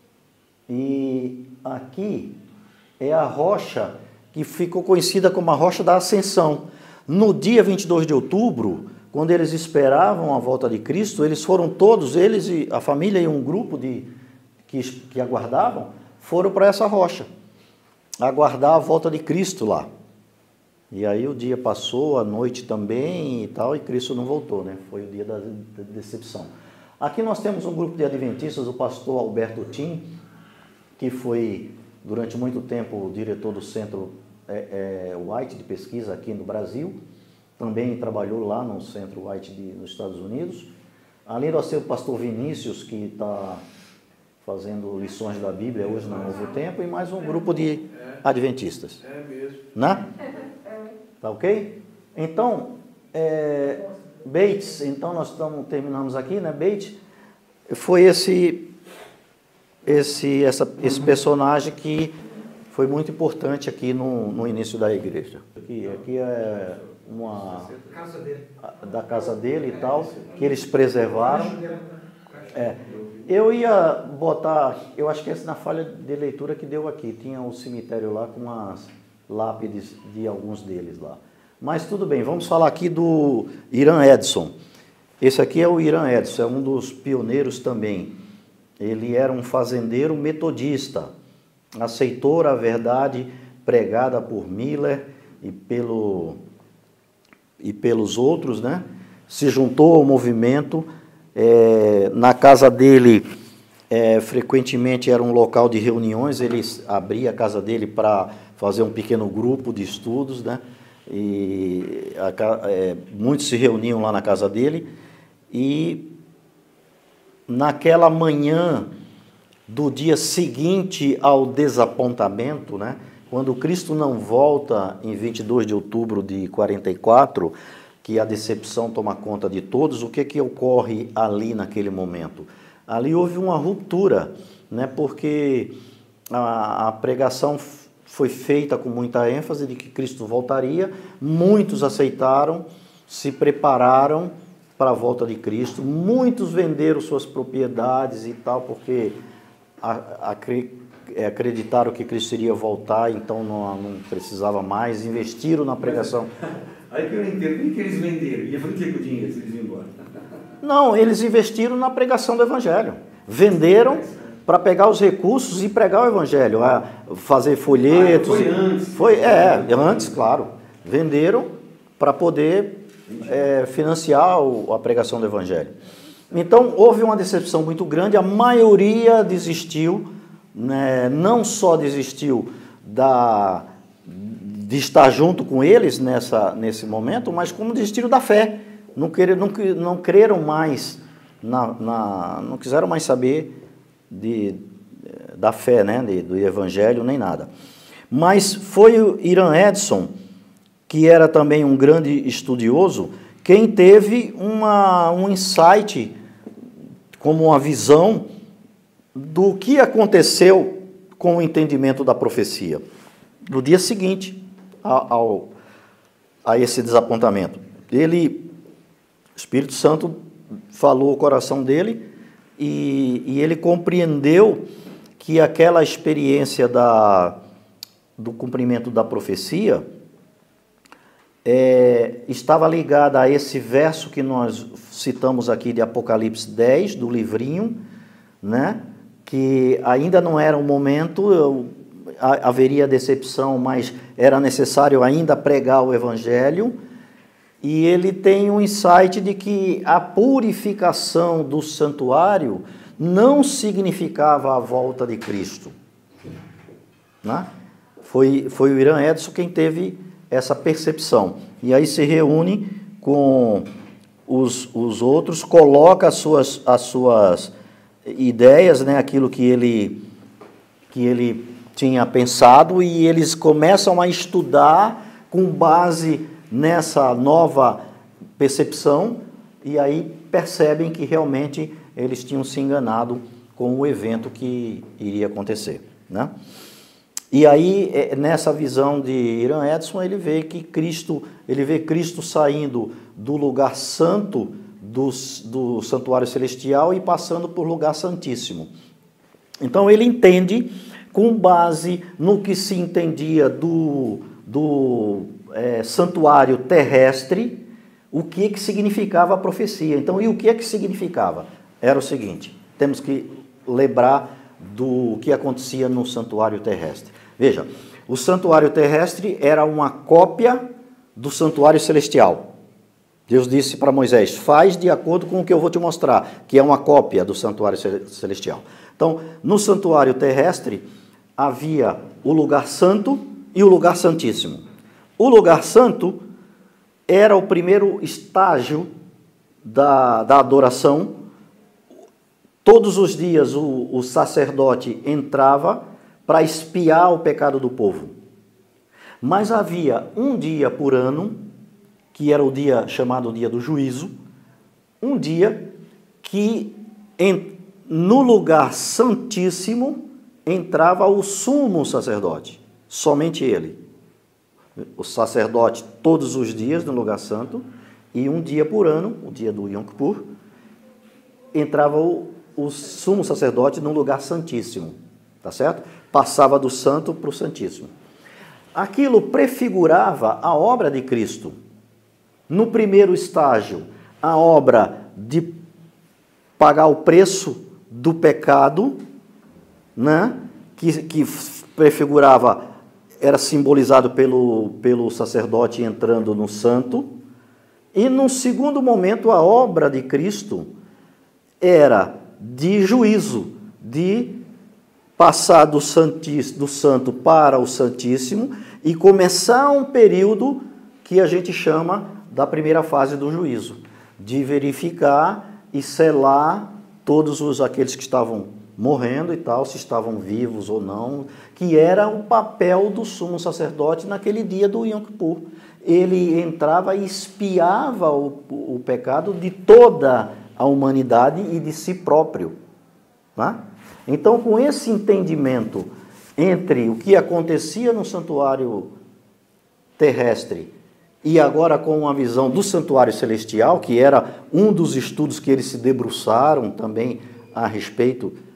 E aqui é a rocha que ficou conhecida como a Rocha da Ascensão. No dia 22 de outubro, quando eles esperavam a volta de Cristo, eles foram todos, eles e a família e um grupo que aguardavam, foram para essa rocha, aguardar a volta de Cristo lá. E aí o dia passou, a noite também e tal, e Cristo não voltou, né? Foi o dia da decepção. Aqui nós temos um grupo de adventistas, o pastor Alberto Tim, que foi durante muito tempo o diretor do Centro White de pesquisa aqui no Brasil. Também trabalhou lá no Centro White nos Estados Unidos. Além de ser o pastor Vinícius, que está fazendo lições da Bíblia hoje no Novo Tempo, e mais um grupo de adventistas. É mesmo. Né? Tá ok? Então, Bates, então nós terminamos aqui, né? Bates foi esse personagem que foi muito importante aqui no início da igreja. Aqui é uma da casa dele e tal, que eles preservaram. Eu ia botar, eu acho que essa na falha de leitura que deu aqui, tinha um cemitério lá com as lápides de alguns deles lá. Mas tudo bem, vamos falar aqui do Hiram Edson. Esse aqui é o Hiram Edson, é um dos pioneiros também. Ele era um fazendeiro metodista, aceitou a verdade pregada por Miller e pelos outros, né? Se juntou ao movimento. Na casa dele, frequentemente era um local de reuniões, ele abria a casa dele para fazer um pequeno grupo de estudos, né? E muitos se reuniam lá na casa dele, e naquela manhã do dia seguinte ao desapontamento, né? Quando Cristo não volta em 22 de outubro de 44, que a decepção toma conta de todos, o que ocorre ali naquele momento? Ali houve uma ruptura, né? Porque a pregação foi feita com muita ênfase de que Cristo voltaria, muitos aceitaram, se prepararam para a volta de Cristo, muitos venderam suas propriedades e tal, porque acreditaram que Cristo iria voltar, então não precisava mais, investiram na pregação. Aí que eu não entendo, nem que eles venderam, ia fazer o que com o dinheiro se eles iam embora? Não, eles investiram na pregação do Evangelho. Venderam para pegar os recursos e pregar o Evangelho, fazer folhetos. Foi antes. Antes, claro. Venderam para poder financiar a pregação do Evangelho. Então, houve uma decepção muito grande, a maioria desistiu, né? Não só desistiu de estar junto com eles nesse momento, mas como desistiram da fé. Não creram mais, não quiseram mais saber da fé, né? Do Evangelho, nem nada. Mas foi o Iran Edson, que era também um grande estudioso, quem teve um insight, como uma visão do que aconteceu com o entendimento da profecia. No dia seguinte a esse desapontamento. O Espírito Santo falou o coração dele e ele compreendeu que aquela experiência do cumprimento da profecia estava ligada a esse verso que nós citamos aqui de Apocalipse 10, do livrinho, né? Que ainda não era um momento, haveria decepção, mas era necessário ainda pregar o Evangelho. E ele tem um insight de que a purificação do santuário não significava a volta de Cristo. Né? Foi o Iran Edson quem teve essa percepção. E aí se reúne com os outros, coloca as suas ideias, né? Aquilo que ele tinha pensado, e eles começam a estudar com base nessa nova percepção, e aí percebem que realmente eles tinham se enganado com o evento que iria acontecer, né? E aí, nessa visão de Iran Edson, ele vê Cristo saindo do lugar santo do santuário celestial e passando por lugar santíssimo. Então ele entende, com base no que se entendia do santuário terrestre, o que significava a profecia. Então, e o que significava? Era o seguinte: temos que lembrar do que acontecia no santuário terrestre. Veja, o santuário terrestre era uma cópia do santuário celestial. Deus disse para Moisés: faz de acordo com o que eu vou te mostrar, que é uma cópia do santuário celestial. Então, no santuário terrestre havia o lugar santo e o lugar santíssimo. O lugar santo era o primeiro estágio da adoração. Todos os dias o sacerdote entrava para expiar o pecado do povo. Mas havia um dia por ano, que era o dia chamado dia do juízo, um dia que no lugar santíssimo entrava o sumo sacerdote, somente ele. O sacerdote todos os dias no lugar santo, e um dia por ano, o dia do Yom Kippur, entrava o sumo sacerdote no lugar santíssimo, tá certo? Passava do santo para o santíssimo. Aquilo prefigurava a obra de Cristo. No primeiro estágio, a obra de pagar o preço do pecado, né? que prefigurava, era simbolizado pelo sacerdote entrando no santo. E no segundo momento, a obra de Cristo era de juízo, de passar do santo para o santíssimo e começar um período que a gente chama da primeira fase do juízo, de verificar e selar todos aqueles que estavam morrendo e tal, se estavam vivos ou não, que era o papel do sumo sacerdote naquele dia do Yom Kippur. Ele entrava e expiava o pecado de toda a humanidade e de si próprio. Tá? Então, com esse entendimento entre o que acontecia no santuário terrestre e agora com a visão do santuário celestial, que era um dos estudos que eles se debruçaram também a respeito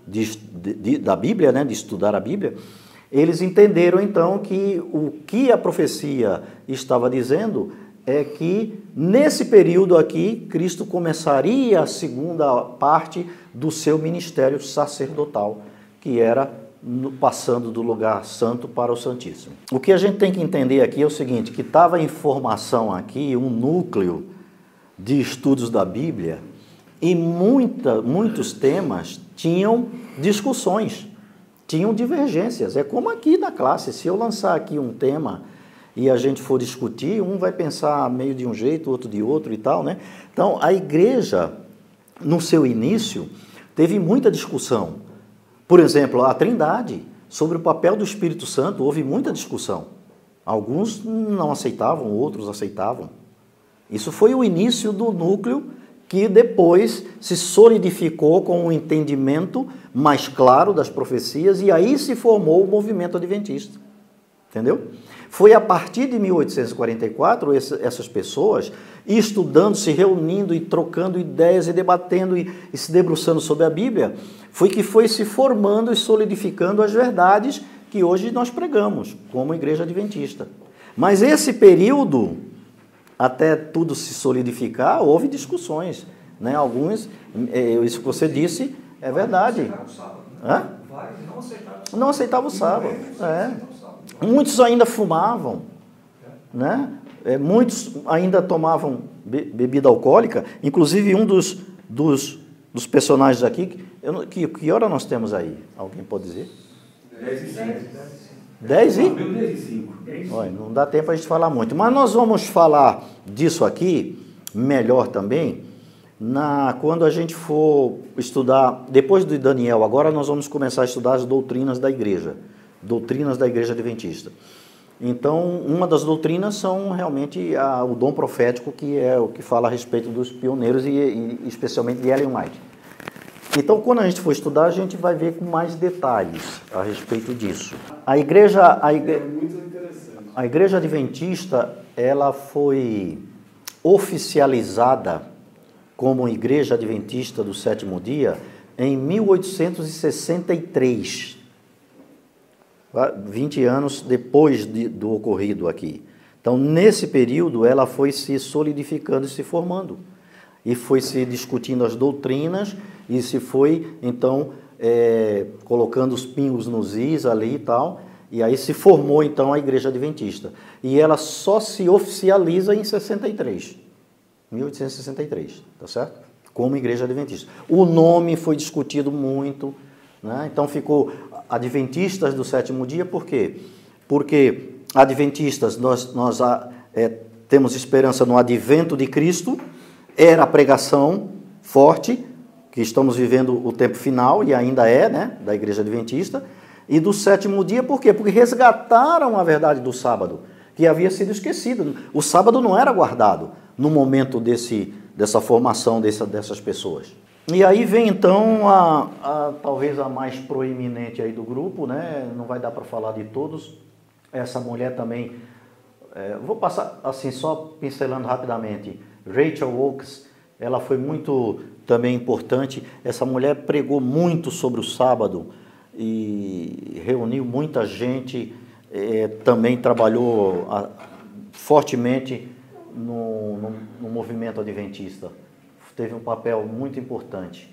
da Bíblia, né, de estudar a Bíblia, eles entenderam então que o que a profecia estava dizendo é que nesse período aqui, Cristo começaria a segunda parte do seu ministério sacerdotal, que era passando do lugar santo para o Santíssimo. O que a gente tem que entender aqui é o seguinte, que estava em formação aqui um núcleo de estudos da Bíblia e muitos temas tinham discussões, tinham divergências. É como aqui na classe, se eu lançar aqui um tema e a gente for discutir, um vai pensar meio de um jeito, outro de outro e tal, né? Então, a igreja, no seu início, teve muita discussão. Por exemplo, a Trindade, sobre o papel do Espírito Santo, houve muita discussão. Alguns não aceitavam, outros aceitavam. Isso foi o início do núcleo que depois se solidificou com um entendimento mais claro das profecias e aí se formou o movimento adventista. Entendeu? Foi a partir de 1844, essas pessoas, estudando, se reunindo e trocando ideias e debatendo e se debruçando sobre a Bíblia, foi se formando e solidificando as verdades que hoje nós pregamos, como Igreja Adventista. Mas esse período, até tudo se solidificar, houve discussões, né? Alguns, isso que você disse é verdade. Não aceitaram o sábado, né? Hã? Vários Não aceitavam o sábado. Muitos ainda fumavam, né? Muitos ainda tomavam bebida alcoólica, inclusive um dos personagens aqui, que hora nós temos aí? Alguém pode dizer? 10:05. 10 e? 10:05. Olha, não dá tempo a gente falar muito, mas nós vamos falar disso aqui, melhor também, quando a gente for estudar, depois do Daniel, agora nós vamos começar a estudar as doutrinas da igreja adventista. Então, uma das doutrinas são realmente o dom profético, que é o que fala a respeito dos pioneiros e especialmente de Ellen White. Então, quando a gente for estudar, a gente vai ver com mais detalhes a respeito disso. A igreja adventista, ela foi oficializada como Igreja Adventista do Sétimo Dia em 1863. 20 anos depois do ocorrido aqui. Então, nesse período, ela foi se solidificando e se formando. E foi se discutindo as doutrinas e se foi, então, colocando os pingos nos is ali e tal. E aí se formou, então, a Igreja Adventista. E ela só se oficializa em 1863, tá certo? Como Igreja Adventista. O nome foi discutido muito, né? Então ficou Adventistas do Sétimo Dia, por quê? Porque Adventistas, nós temos esperança no advento de Cristo, era a pregação forte, que estamos vivendo o tempo final, e ainda né, da Igreja Adventista, e do Sétimo Dia, por quê? Porque resgataram a verdade do sábado, que havia sido esquecido. O sábado não era guardado no momento dessa formação dessas pessoas. E aí vem então talvez a mais proeminente aí do grupo, né? Não vai dar para falar de todos. Essa mulher também, vou passar assim só pincelando rapidamente. Rachel Oakes, ela foi muito também importante. Essa mulher pregou muito sobre o sábado e reuniu muita gente. Também trabalhou fortemente no movimento adventista. Teve um papel muito importante.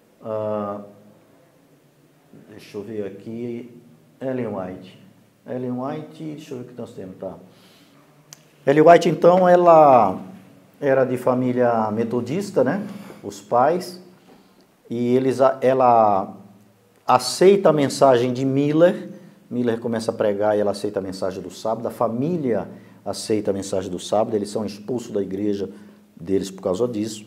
Deixa eu ver aqui. Ellen White, deixa eu ver o que nós temos, tá? Ellen White, então, ela era de família metodista, né? Os pais. E ela aceita a mensagem de Miller. Miller começa a pregar e ela aceita a mensagem do sábado. A família aceita a mensagem do sábado. Eles são expulsos da igreja deles por causa disso.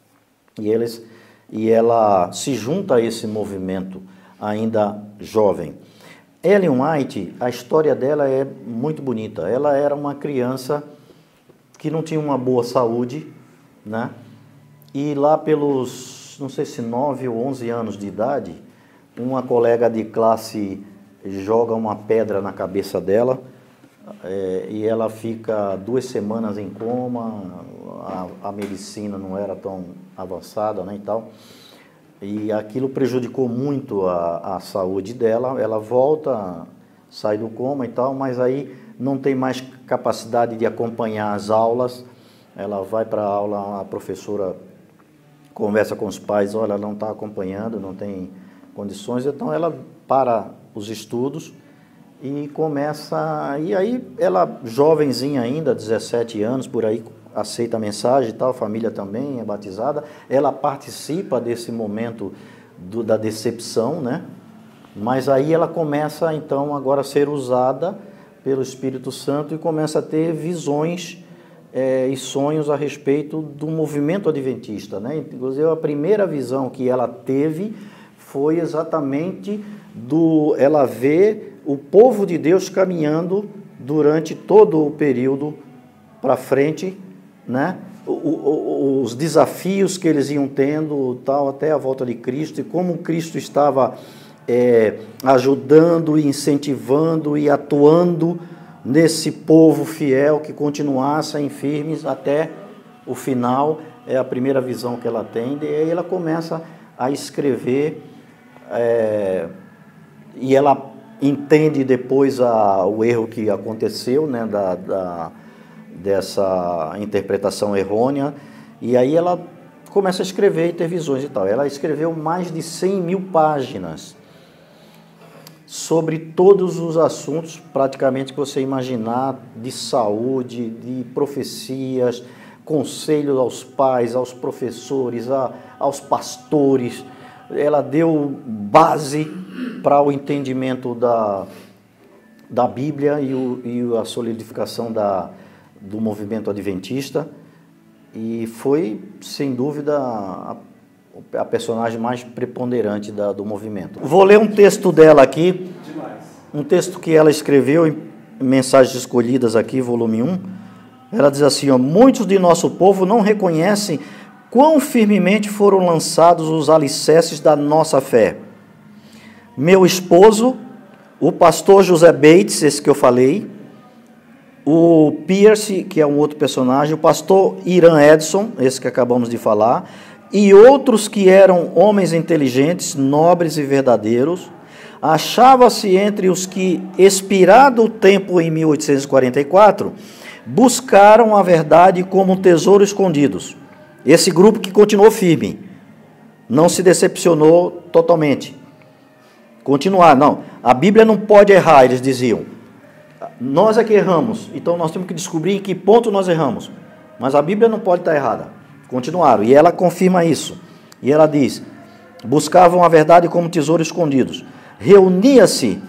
E ela se junta a esse movimento ainda jovem. Ellen White, a história dela é muito bonita. Ela era uma criança que não tinha uma boa saúde, né? E lá pelos, não sei se 9 ou 11 anos de idade, uma colega de classe joga uma pedra na cabeça dela, e ela fica 2 semanas em coma. A medicina não era tão avançada, né, e tal. E aquilo prejudicou muito a saúde dela. Ela volta, sai do coma e tal, mas aí não tem mais capacidade de acompanhar as aulas. Ela vai para a aula, a professora conversa com os pais, olha, ela não está acompanhando, não tem condições, então ela para os estudos e começa, e aí ela, jovenzinha ainda, 17 anos, por aí, aceita a mensagem e tal, a família também é batizada, ela participa desse momento da decepção, né? Mas aí ela começa, então, agora a ser usada pelo Espírito Santo e começa a ter visões e sonhos a respeito do movimento adventista, né? Inclusive, a primeira visão que ela teve foi exatamente ela ver o povo de Deus caminhando durante todo o período para frente, né? Os desafios que eles iam tendo, tal, até a volta de Cristo, e como Cristo estava ajudando, incentivando e atuando nesse povo fiel que continuassem firmes até o final. É a primeira visão que ela tem, e aí ela começa a escrever, e ela entende depois o erro que aconteceu, né, dessa interpretação errônea, e aí ela começa a escrever e ter visões e tal. Ela escreveu mais de 100 mil páginas sobre todos os assuntos, praticamente, que você imaginar, de saúde, de profecias, conselhos aos pais, aos professores, aos pastores. Ela deu base para o entendimento da Bíblia e a solidificação do movimento adventista, e foi, sem dúvida, a personagem mais preponderante do movimento. Vou ler um texto dela aqui, um texto que ela escreveu em Mensagens Escolhidas aqui, volume 1. Ela diz assim, muitos de nosso povo não reconhecem quão firmemente foram lançados os alicerces da nossa fé. Meu esposo, o pastor José Bates, esse que eu falei, o Pierce, que é um outro personagem, o pastor Irã Edson, esse que acabamos de falar, e outros que eram homens inteligentes, nobres e verdadeiros, achava-se entre os que, expirado o tempo em 1844, buscaram a verdade como um tesouro escondidos. Esse grupo que continuou firme, não se decepcionou totalmente. Continuar, não. A Bíblia não pode errar, eles diziam. Nós é que erramos, então nós temos que descobrir em que ponto nós erramos. Mas a Bíblia não pode estar errada. Continuaram, e ela confirma isso. E ela diz, buscavam a verdade como tesouros escondidos. Reunia-me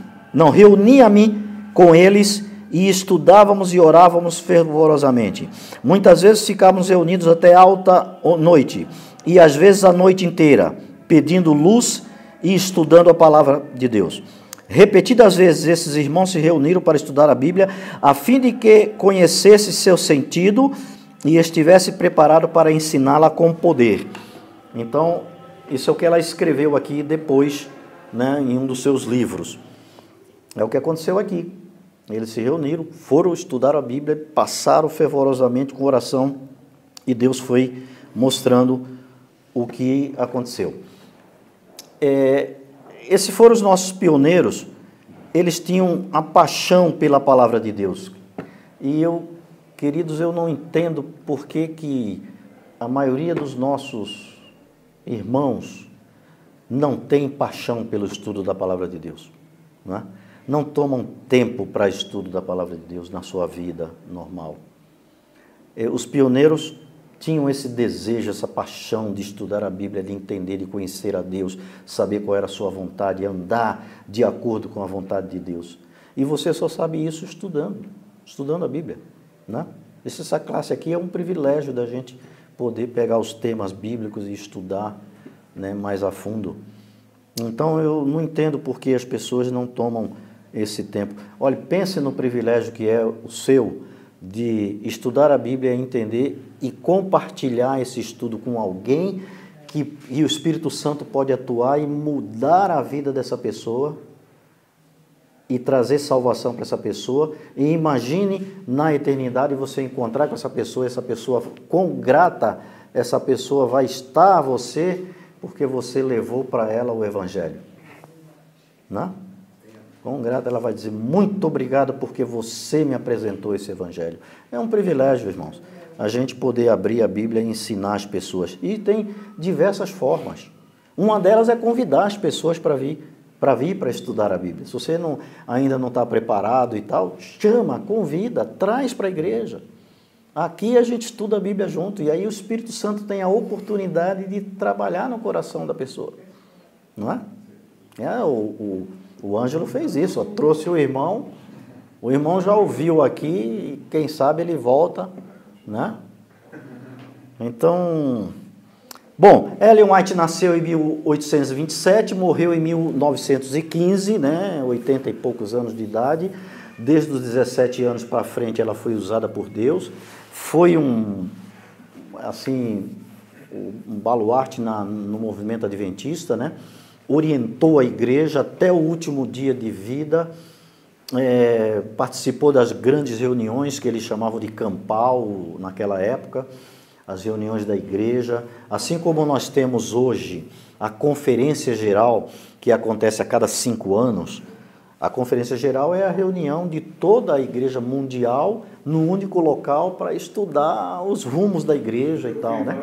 com eles e estudávamos e orávamos fervorosamente. Muitas vezes ficávamos reunidos até alta noite, e às vezes a noite inteira, pedindo luz e estudando a palavra de Deus. Repetidas vezes esses irmãos se reuniram para estudar a Bíblia, a fim de que conhecesse seu sentido e estivesse preparado para ensiná-la com poder. Então, isso é o que ela escreveu aqui depois, né, em um dos seus livros. É o que aconteceu aqui. Eles se reuniram, foram estudar a Bíblia, passaram fervorosamente com oração, e Deus foi mostrando o que aconteceu. Esses foram os nossos pioneiros. Eles tinham a paixão pela palavra de Deus. E queridos, eu não entendo por que a maioria dos nossos irmãos não tem paixão pelo estudo da palavra de Deus, não é? Não tomam tempo para estudo da palavra de Deus na sua vida normal. Os pioneiros tinham esse desejo, essa paixão de estudar a Bíblia, de entender, de conhecer a Deus, saber qual era a sua vontade, andar de acordo com a vontade de Deus. E você só sabe isso estudando a Bíblia, né? Essa classe aqui é um privilégio da gente poder pegar os temas bíblicos e estudar, né, mais a fundo. Então eu não entendo por que as pessoas não tomam esse tempo. Olha, pense no privilégio que é o seu de estudar a Bíblia, entender e compartilhar esse estudo com alguém e o Espírito Santo pode atuar e mudar a vida dessa pessoa e trazer salvação para essa pessoa. E imagine na eternidade você encontrar com essa pessoa quão grata essa pessoa vai estar a você porque você levou para ela o Evangelho. Né? Com grato, ela vai dizer, muito obrigado porque você me apresentou esse Evangelho. É um privilégio, irmãos, a gente poder abrir a Bíblia e ensinar as pessoas. E tem diversas formas. Uma delas é convidar as pessoas para vir para estudar a Bíblia. Se você ainda não está preparado e tal, chama, convida, traz para a igreja. Aqui a gente estuda a Bíblia junto, e aí o Espírito Santo tem a oportunidade de trabalhar no coração da pessoa. Não é? O Ângelo fez isso, ó, trouxe o irmão já ouviu aqui, e quem sabe ele volta, né? Então, bom, Ellen White nasceu em 1827, morreu em 1915, né? 80 e poucos anos de idade. Desde os 17 anos para frente ela foi usada por Deus. Foi um baluarte no movimento adventista, né? Orientou a igreja até o último dia de vida, participou das grandes reuniões que eles chamavam de campal naquela época, as reuniões da igreja, assim como nós temos hoje a conferência geral, que acontece a cada 5 anos. A conferência geral é a reunião de toda a igreja mundial num único local para estudar os rumos da igreja e tal, né?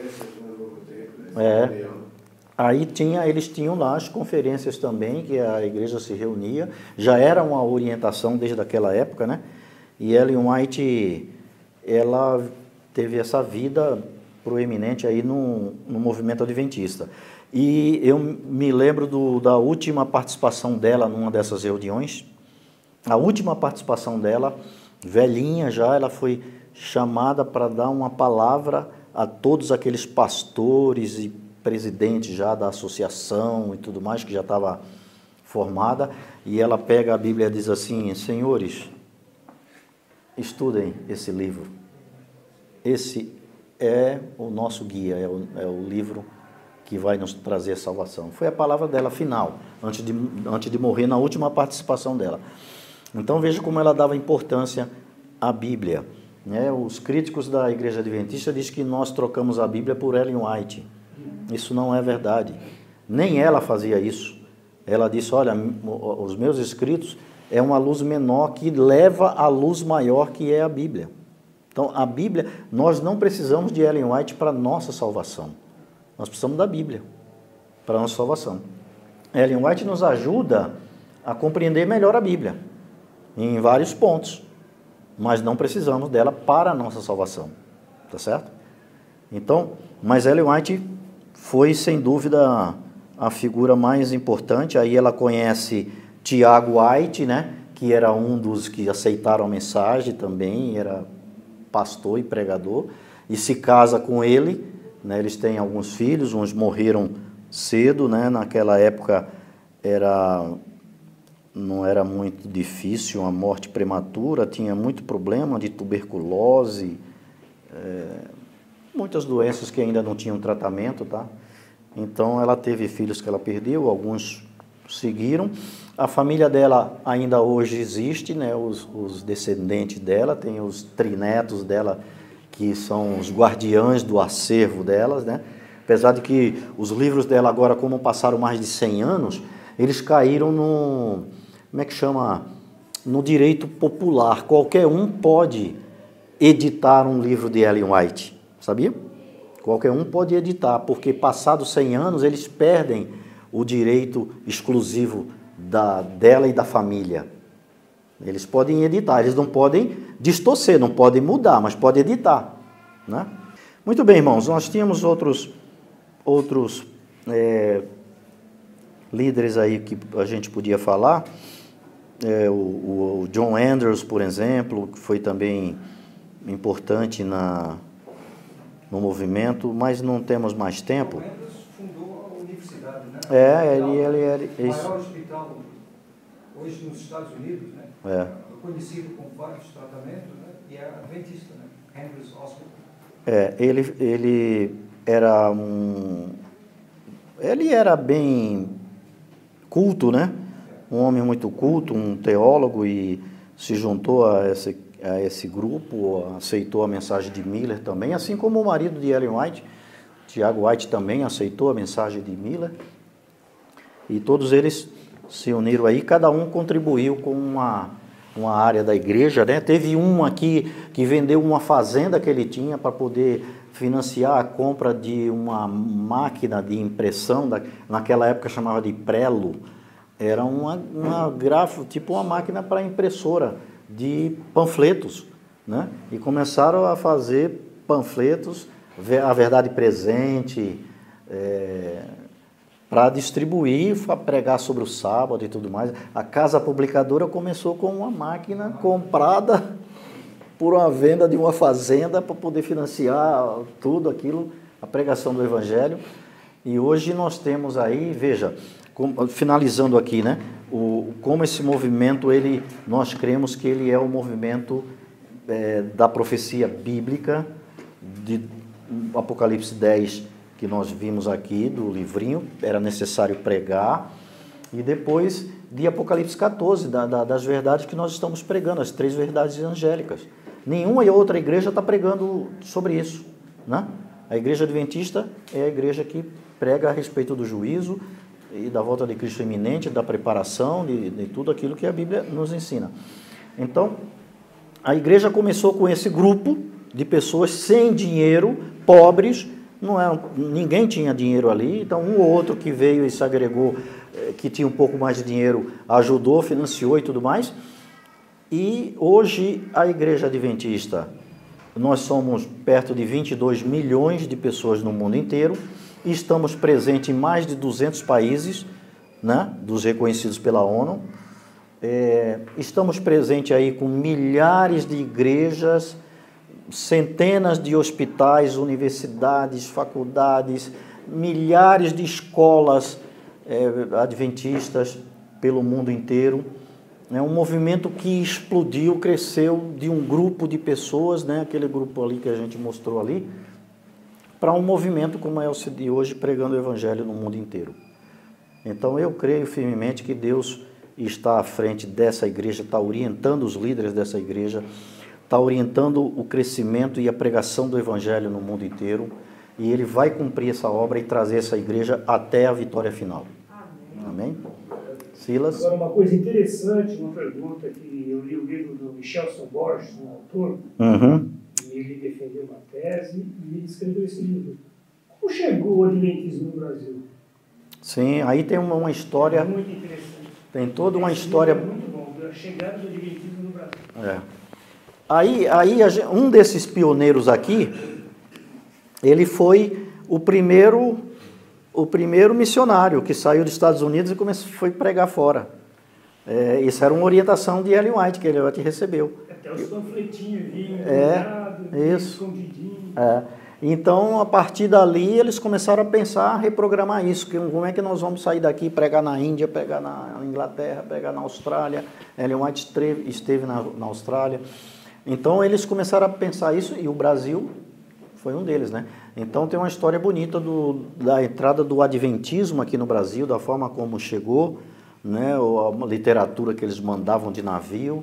Aí eles tinham lá as conferências também, que a igreja se reunia, já era uma orientação desde aquela época, né? E Ellen White, ela teve essa vida proeminente aí no movimento adventista. E eu me lembro da última participação dela numa dessas reuniões. A última participação dela, velhinha já, ela foi chamada para dar uma palavra a todos aqueles pastores e presidente já da associação e tudo mais, que já estava formada, e ela pega a Bíblia e diz assim, senhores, estudem esse livro. Esse é o nosso guia, é o livro que vai nos trazer salvação. Foi a palavra dela final, antes de morrer, na última participação dela. Então veja como ela dava importância à Bíblia. Né? Os críticos da Igreja Adventista dizem que nós trocamos a Bíblia por Ellen White. Isso não é verdade. Nem ela fazia isso. Ela disse, olha, os meus escritos é uma luz menor que leva à luz maior que é a Bíblia. Então, a Bíblia, nós não precisamos de Ellen White para a nossa salvação. Nós precisamos da Bíblia para a nossa salvação. Ellen White nos ajuda a compreender melhor a Bíblia, em vários pontos, mas não precisamos dela para a nossa salvação. Tá certo? Então, mas Ellen White foi, sem dúvida, a figura mais importante. Aí ela conhece Tiago White, né, que era um dos que aceitaram a mensagem também, era pastor e pregador, e se casa com ele, né, eles têm alguns filhos, uns morreram cedo, né, naquela época não era muito difícil, uma morte prematura, tinha muito problema de tuberculose, muitas doenças que ainda não tinham tratamento, tá? Então ela teve filhos que ela perdeu, alguns seguiram. A família dela ainda hoje existe, né? Os descendentes dela, tem os trinetos dela, que são os guardiães do acervo delas, né? Apesar de que os livros dela agora, como passaram mais de 100 anos, eles caíram no direito popular. Qualquer um pode editar um livro de Ellen White. Sabia? Qualquer um pode editar, porque passados 100 anos eles perdem o direito exclusivo dela e da família. Eles podem editar, eles não podem distorcer, não podem mudar, mas podem editar. Né? Muito bem, irmãos, nós tínhamos outros líderes aí que a gente podia falar. O John Andrews, por exemplo, que foi também importante no movimento, mas não temos mais tempo. O Andrews fundou a universidade, né? O maior hospital hoje nos Estados Unidos, né? Conhecido com vários tratamentos, né? E é adventista, né? Andrews Hospital. Ele era bem culto, né? Um homem muito culto, um teólogo, e se juntou a esse grupo, aceitou a mensagem de Miller também, assim como o marido de Ellen White, Tiago White também aceitou a mensagem de Miller. E todos eles se uniram aí, cada um contribuiu com uma área da igreja, né? Teve um aqui que vendeu uma fazenda que ele tinha para poder financiar a compra de uma máquina de impressão, naquela época chamava de Prelo. Era uma tipo uma máquina para impressora de panfletos, né? E começaram a fazer panfletos, a Verdade Presente, para distribuir, para pregar sobre o sábado e tudo mais. A Casa Publicadora começou com uma máquina comprada por uma venda de uma fazenda para poder financiar tudo aquilo, a pregação do Evangelho. E hoje nós temos aí, veja, finalizando aqui, né, como esse movimento, nós cremos que ele é o movimento da profecia bíblica, de Apocalipse 10, que nós vimos aqui, do livrinho, era necessário pregar, e depois de Apocalipse 14, das verdades que nós estamos pregando, as 3 verdades angélicas. Nenhuma e outra igreja está pregando sobre isso, né? A igreja adventista é a igreja que prega a respeito do juízo e da volta de Cristo iminente, da preparação, de tudo aquilo que a Bíblia nos ensina. Então, a igreja começou com esse grupo de pessoas sem dinheiro, pobres, ninguém tinha dinheiro ali, então um ou outro que veio e se agregou, que tinha um pouco mais de dinheiro, ajudou, financiou e tudo mais. E hoje a igreja adventista, nós somos perto de 22 milhões de pessoas no mundo inteiro, e estamos presentes em mais de 200 países, né, dos reconhecidos pela ONU. Estamos presentes aí com milhares de igrejas, centenas de hospitais, universidades, faculdades, milhares de escolas adventistas pelo mundo inteiro. É um movimento que explodiu, cresceu de um grupo de pessoas, né, aquele grupo ali que a gente mostrou ali, para um movimento como é o de hoje, pregando o Evangelho no mundo inteiro. Então eu creio firmemente que Deus está à frente dessa igreja, está orientando os líderes dessa igreja, está orientando o crescimento e a pregação do Evangelho no mundo inteiro, e Ele vai cumprir essa obra e trazer essa igreja até a vitória final. Amém? Silas? Agora, uma coisa interessante, uma pergunta que eu li o livro do Michelson Borges, um autor, e ele defendeu uma tese e ele escreveu esse livro. Como chegou o adventismo no Brasil? Sim, aí tem uma história... Muito interessante. Tem toda uma história... Muito bom, a chegada do adventismo no Brasil. Aí um desses pioneiros aqui, ele foi o primeiro missionário que saiu dos Estados Unidos e foi pregar fora. Isso era uma orientação de Ellen White, que Ellen White recebeu. Até os panfletinhos vinham, escondidinho. Então, a partir dali, eles começaram a pensar, a reprogramar isso. Como é que nós vamos sair daqui e pregar na Índia, pregar na Inglaterra, pregar na Austrália. Ellen White esteve na Austrália. Então, eles começaram a pensar isso, e o Brasil foi um deles, né? Então, tem uma história bonita da entrada do adventismo aqui no Brasil, da forma como chegou, né? A literatura que eles mandavam de navio,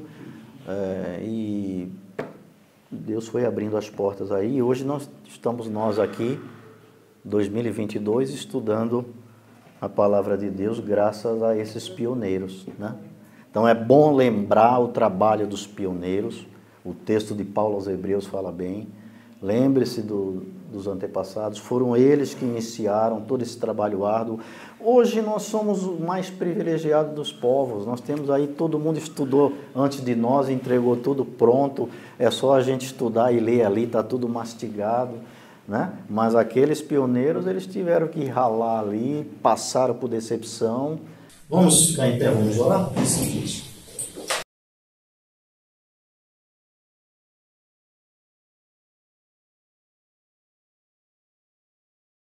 e Deus foi abrindo as portas aí, e hoje estamos aqui, 2022, estudando a palavra de Deus graças a esses pioneiros, né? Então, é bom lembrar o trabalho dos pioneiros. O texto de Paulo aos Hebreus fala bem. Lembre-se dos antepassados, foram eles que iniciaram todo esse trabalho árduo. Hoje nós somos o mais privilegiado dos povos, nós temos aí, todo mundo estudou antes de nós, entregou tudo pronto, é só a gente estudar e ler ali, está tudo mastigado, né? Mas aqueles pioneiros, eles tiveram que ralar ali, passaram por decepção. Vamos ficar em pé, vamos orar?